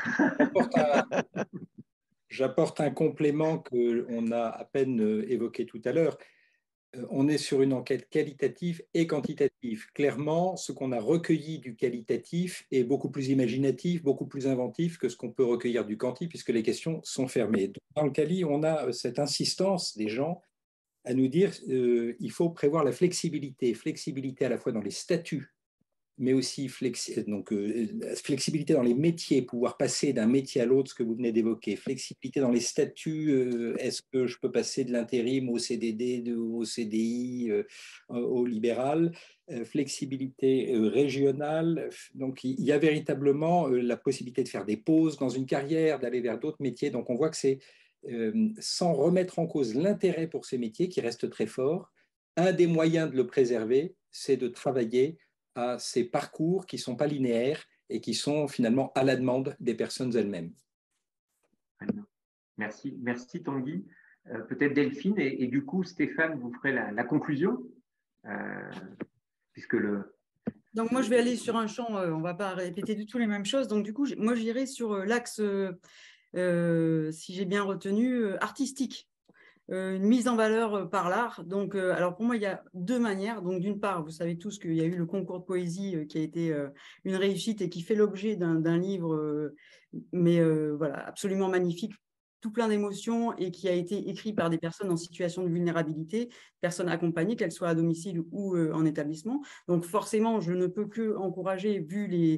J'apporte un, un complément qu'on a à peine évoqué tout à l'heure. On est sur une enquête qualitative et quantitative. Clairement, ce qu'on a recueilli du qualitatif est beaucoup plus imaginatif, beaucoup plus inventif que ce qu'on peut recueillir du quanti, puisque les questions sont fermées. Dans le quali, on a cette insistance des gens à nous dire qu'il euh, faut prévoir la flexibilité, flexibilité à la fois dans les statuts, mais aussi flexi donc, euh, flexibilité dans les métiers, pouvoir passer d'un métier à l'autre, ce que vous venez d'évoquer, flexibilité dans les statuts, euh, est-ce que je peux passer de l'intérim au C D D, de, au C D I, euh, au libéral, euh, flexibilité euh, régionale, donc il y a véritablement euh, la possibilité de faire des pauses dans une carrière, d'aller vers d'autres métiers, donc on voit que c'est, euh, sans remettre en cause l'intérêt pour ces métiers qui reste très fort, un des moyens de le préserver, c'est de travailler à ces parcours qui ne sont pas linéaires et qui sont finalement à la demande des personnes elles-mêmes. Merci, merci Tanguy. Euh, Peut-être Delphine et, et du coup Stéphane, vous ferez la, la conclusion, euh, puisque le... Donc moi je vais aller sur un champ, euh, on ne va pas répéter du tout les mêmes choses, donc du coup moi j'irai sur euh, l'axe, euh, euh, si j'ai bien retenu, euh, artistique. Euh, une mise en valeur par l'art. Donc, euh, alors pour moi, il y a deux manières. Donc, d'une part, vous savez tous qu'il y a eu le concours de poésie euh, qui a été euh, une réussite et qui fait l'objet d'un livre, euh, mais euh, voilà, absolument magnifique, tout plein d'émotions et qui a été écrit par des personnes en situation de vulnérabilité, personnes accompagnées, qu'elles soient à domicile ou euh, en établissement. Donc, forcément, je ne peux que encourager, vu les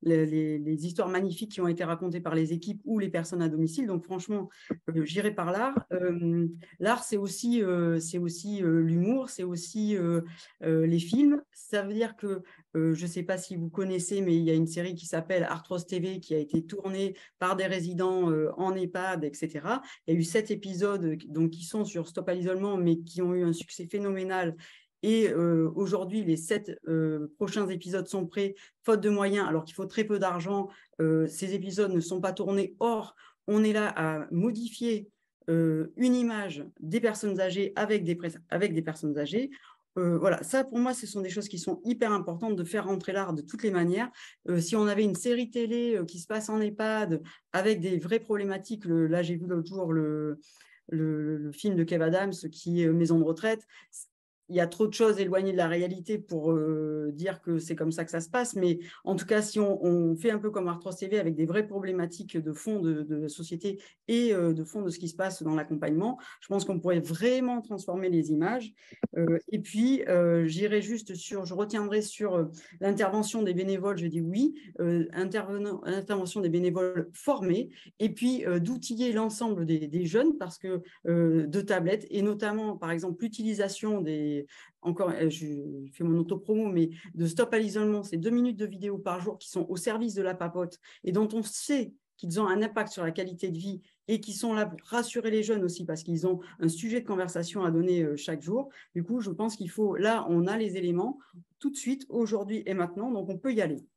les, les, les histoires magnifiques qui ont été racontées par les équipes ou les personnes à domicile. Donc franchement, euh, j'irai par l'art. Euh, l'art, c'est aussi, euh, c'est aussi euh, l'humour, c'est aussi euh, euh, les films. Ça veut dire que, euh, je ne sais pas si vous connaissez, mais il y a une série qui s'appelle Arthros T V qui a été tournée par des résidents euh, en EHPAD, et cetera. Il y a eu sept épisodes donc, qui sont sur Stop à l'isolement, mais qui ont eu un succès phénoménal. Et euh, aujourd'hui, les sept euh, prochains épisodes sont prêts, faute de moyens, alors qu'il faut très peu d'argent. Euh, ces épisodes ne sont pas tournés. Or, on est là à modifier euh, une image des personnes âgées avec des, avec des personnes âgées. Euh, voilà, ça pour moi, ce sont des choses qui sont hyper importantes de faire rentrer l'art de toutes les manières. Euh, si on avait une série télé euh, qui se passe en EHPAD avec des vraies problématiques, le, là j'ai vu l'autre jour le, le, le film de Kev Adams qui est Maison de retraite. Il y a trop de choses éloignées de la réalité pour euh, dire que c'est comme ça que ça se passe. Mais en tout cas, si on, on fait un peu comme Arthros T V avec des vraies problématiques de fond de, de la société et euh, de fond de ce qui se passe dans l'accompagnement, je pense qu'on pourrait vraiment transformer les images. Euh, et puis, euh, j'irai juste sur, je retiendrai sur euh, l'intervention des bénévoles. Je dis oui, euh, intervention des bénévoles formés et puis euh, d'outiller l'ensemble des, des jeunes parce que euh, de tablettes et notamment, par exemple, l'utilisation des encore, je fais mon autopromo, mais de Stop à l'isolement, c'est deux minutes de vidéo par jour qui sont au service de la papote et dont on sait qu'ils ont un impact sur la qualité de vie et qui sont là pour rassurer les jeunes aussi parce qu'ils ont un sujet de conversation à donner chaque jour. Du coup, je pense qu'il faut, là, on a les éléments tout de suite, aujourd'hui et maintenant, donc on peut y aller.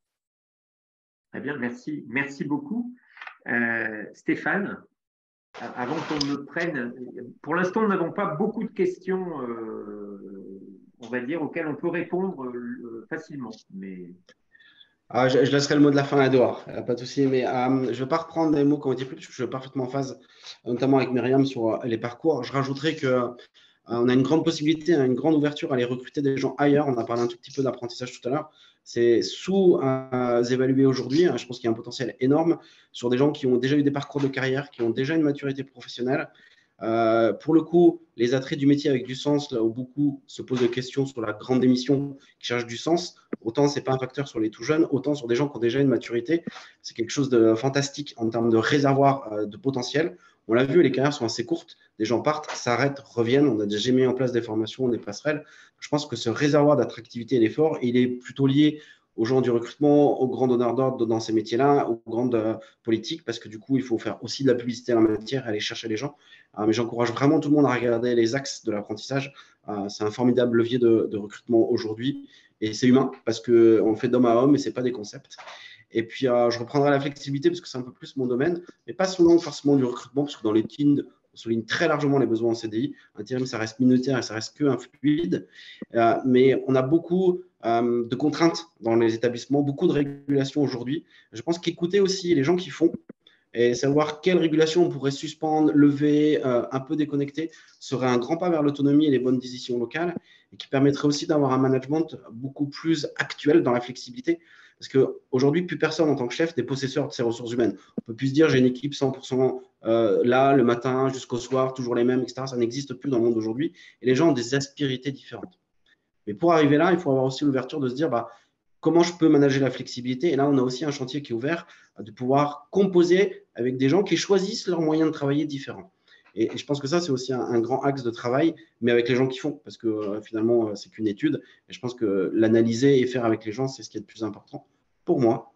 Très bien, merci. Merci beaucoup. Euh, Stéphane, avant qu'on me prenne, pour l'instant, nous n'avons pas beaucoup de questions, euh, on va dire, auxquelles on peut répondre euh, facilement. Mais... Ah, je, je laisserai le mot de la fin à Edouard, euh, pas de souci. Mais euh, je ne vais pas reprendre des mots qui ont été plus, parce que je suis parfaitement en phase, notamment avec Myriam sur euh, les parcours. Je rajouterai que euh, on a une grande possibilité, une grande ouverture à aller recruter des gens ailleurs. On a parlé un tout petit peu d'apprentissage tout à l'heure. C'est sous-évalué aujourd'hui. Je pense qu'il y a un potentiel énorme sur des gens qui ont déjà eu des parcours de carrière, qui ont déjà une maturité professionnelle. Euh, pour le coup, les attraits du métier avec du sens, là où beaucoup se posent des questions sur la grande démission qui cherche du sens, autant ce n'est pas un facteur sur les tout jeunes, autant sur des gens qui ont déjà une maturité. C'est quelque chose de fantastique en termes de réservoir euh, de potentiel. On l'a vu, les carrières sont assez courtes. Des gens partent, s'arrêtent, reviennent. On a déjà mis en place des formations, des passerelles. Je pense que ce réservoir d'attractivité, il est fort et il est plutôt lié aux gens du recrutement, aux grands donneurs d'ordre dans ces métiers-là, aux grandes euh, politiques, parce que du coup, il faut faire aussi de la publicité en la matière, aller chercher les gens. Euh, mais j'encourage vraiment tout le monde à regarder les axes de l'apprentissage. Euh, c'est un formidable levier de, de recrutement aujourd'hui. Et c'est humain, parce qu'on le fait d'homme à homme et ce n'est pas des concepts. Et puis, euh, je reprendrai la flexibilité, parce que c'est un peu plus mon domaine, mais pas seulement forcément du recrutement, parce que dans les teams, on souligne très largement les besoins en C D I. Intérim, ça reste minoritaire et ça reste que un fluide. Euh, mais on a beaucoup euh, de contraintes dans les établissements, beaucoup de régulations aujourd'hui. Je pense qu'écouter aussi les gens qui font et savoir quelles régulations on pourrait suspendre, lever, euh, un peu déconnecter, serait un grand pas vers l'autonomie et les bonnes décisions locales et qui permettrait aussi d'avoir un management beaucoup plus actuel dans la flexibilité. Parce qu'aujourd'hui, plus personne en tant que chef n'est possesseur de ses ressources humaines. On peut plus se dire j'ai une équipe cent pour cent euh, là, le matin jusqu'au soir, toujours les mêmes, et cetera. Ça n'existe plus dans le monde d'aujourd'hui. Et les gens ont des aspérités différentes. Mais pour arriver là, il faut avoir aussi l'ouverture de se dire bah, comment je peux manager la flexibilité. Et là, on a aussi un chantier qui est ouvert de pouvoir composer avec des gens qui choisissent leurs moyens de travailler différents. Et, et je pense que ça, c'est aussi un, un grand axe de travail, mais avec les gens qui font, parce que euh, finalement, euh, c'est qu'une étude. Et je pense que l'analyser et faire avec les gens, c'est ce qui est le plus important pour moi.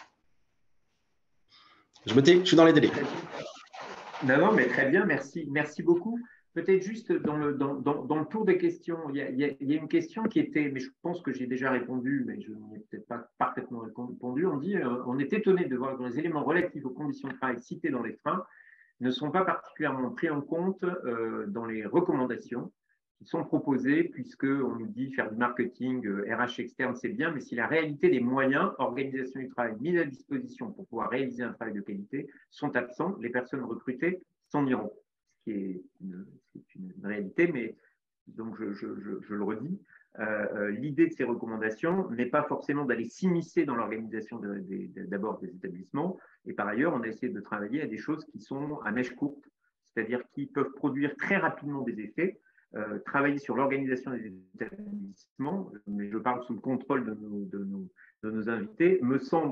Je me tais, je suis dans les délais. Non, non, mais très bien, merci, merci beaucoup. Peut-être juste dans le, dans, dans, dans le tour des questions, il y, a, il y a une question qui était, mais je pense que j'ai déjà répondu, mais je n'y ai peut-être pas parfaitement répondu. On dit, euh, on est étonné de voir que les éléments relatifs aux conditions de travail cités dans les freins ne sont pas particulièrement pris en compte euh, dans les recommandations qui sont proposées, puisqu'on nous dit faire du marketing, euh, R H externe, c'est bien, mais si la réalité des moyens, organisation du travail, mise à disposition pour pouvoir réaliser un travail de qualité sont absents, les personnes recrutées s'en iront. Ce qui est une, une réalité, mais donc je, je, je, je le redis. Euh, l'idée de ces recommandations n'est pas forcément d'aller s'immiscer dans l'organisation de, de, d'abord des établissements, et par ailleurs, on a essayé de travailler à des choses qui sont à mèche courte, c'est-à-dire qui peuvent produire très rapidement des effets, euh, travailler sur l'organisation des établissements, mais je parle sous le contrôle de nos, de nos, de nos invités, me semble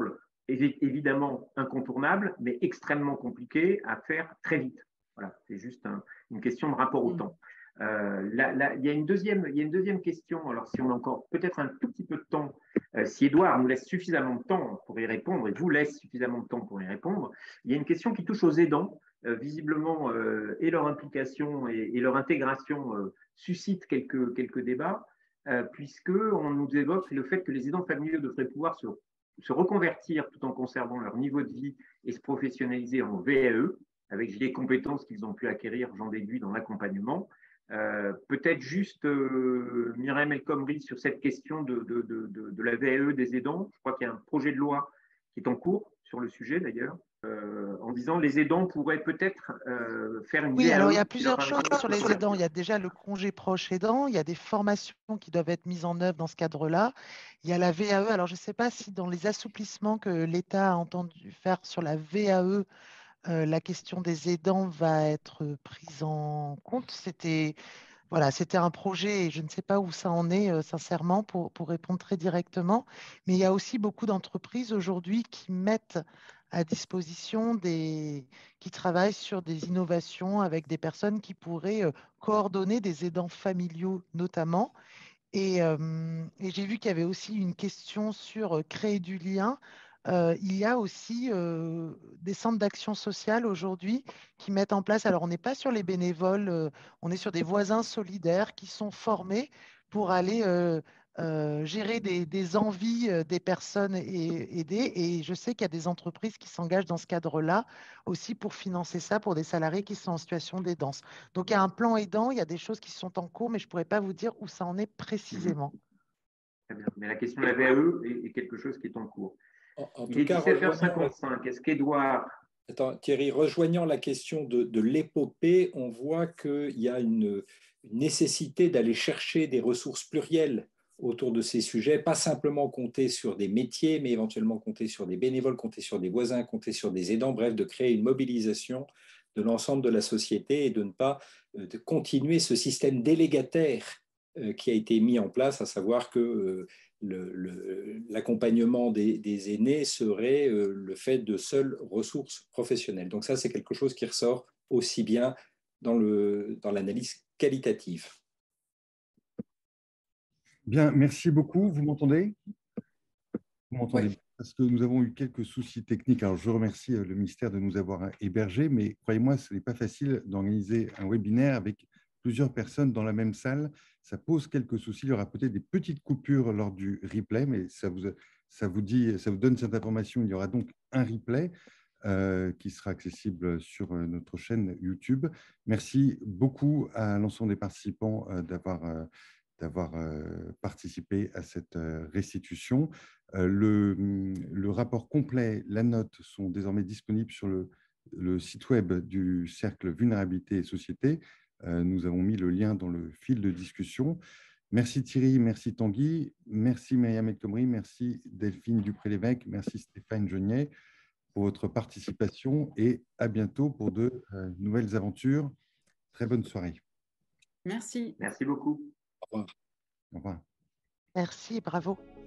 évidemment incontournable, mais extrêmement compliqué à faire très vite. Voilà, c'est juste un, une question de rapport au temps. Euh, là, là, il y a une deuxième, il y a une deuxième question. Alors, si on a encore peut-être un tout petit peu de temps, euh, si Édouard nous laisse suffisamment de temps pour y répondre et vous laisse suffisamment de temps pour y répondre, il y a une question qui touche aux aidants. Euh, visiblement, euh, et leur implication et, et leur intégration euh, suscite quelques, quelques débats, euh, puisqu'on nous évoque le fait que les aidants familiaux devraient pouvoir se, se reconvertir tout en conservant leur niveau de vie et se professionnaliser en V A E, avec les compétences qu'ils ont pu acquérir, j'en déduis, dans l'accompagnement. Euh, peut-être juste euh, Myriam El Khomri sur cette question de, de, de, de, de la V A E des aidants. Je crois qu'il y a un projet de loi qui est en cours sur le sujet d'ailleurs, euh, en disant les aidants pourraient peut-être euh, faire une Oui, V A E. alors il y a plusieurs choses sur les aidants. Il y a déjà le congé proche aidant, il y a des formations qui doivent être mises en œuvre dans ce cadre-là. Il y a la V A E. Alors je ne sais pas si dans les assouplissements que l'État a entendu faire sur la V A E, euh, la question des aidants va être prise en compte. C'était voilà, c'était un projet et je ne sais pas où ça en est, euh, sincèrement, pour, pour répondre très directement. Mais il y a aussi beaucoup d'entreprises aujourd'hui qui mettent à disposition des, qui travaillent sur des innovations avec des personnes qui pourraient euh, coordonner des aidants familiaux notamment. Et, euh, et j'ai vu qu'il y avait aussi une question sur euh, créer du lien. Euh, il y a aussi euh, des centres d'action sociale aujourd'hui qui mettent en place, alors on n'est pas sur les bénévoles, euh, on est sur des voisins solidaires qui sont formés pour aller euh, euh, gérer des, des envies euh, des personnes et aider. Et je sais qu'il y a des entreprises qui s'engagent dans ce cadre-là aussi pour financer ça pour des salariés qui sont en situation d'aidance. Donc, il y a un plan aidant, il y a des choses qui sont en cours, mais je ne pourrais pas vous dire où ça en est précisément. Très bien. Mais la question de la V A E est, est quelque chose qui est en cours. En, en Il tout est cas, dix-sept heures cinquante-cinq. Est-ce qu'Édouard… Attends, Thierry, rejoignant la question de, de l'épopée, on voit qu'il y a une, une nécessité d'aller chercher des ressources plurielles autour de ces sujets, pas simplement compter sur des métiers, mais éventuellement compter sur des bénévoles, compter sur des voisins, compter sur des aidants, bref, de créer une mobilisation de l'ensemble de la société et de ne pas euh, de continuer ce système délégataire euh, qui a été mis en place, à savoir que euh, le, le, l'accompagnement des, des aînés serait euh, le fait de seules ressources professionnelles. Donc ça, c'est quelque chose qui ressort aussi bien dans, le, dans l'analyse qualitative. Bien, merci beaucoup. Vous m'entendez? Vous m'entendez? Oui. Parce que nous avons eu quelques soucis techniques. Alors, je remercie le ministère de nous avoir hébergés, mais croyez-moi, ce n'est pas facile d'organiser un webinaire avec plusieurs personnes dans la même salle. Ça pose quelques soucis. Il y aura peut-être des petites coupures lors du replay, mais ça vous, ça vous, dit, ça vous donne cette information. Il y aura donc un replay euh, qui sera accessible sur notre chaîne YouTube. Merci beaucoup à l'ensemble des participants euh, d'avoir euh, d'avoir euh, participé à cette euh, restitution. Euh, le, le rapport complet, la note sont désormais disponibles sur le, le site web du Cercle Vulnérabilité et Société. Euh, nous avons mis le lien dans le fil de discussion. Merci Thierry, merci Tanguy, merci Myriam El Khomri, merci Delphine Dupré-Lévesque, merci Stéphane Geniet pour votre participation et à bientôt pour de euh, nouvelles aventures. Très bonne soirée. Merci. Merci beaucoup. Au revoir. Au revoir. Merci, bravo.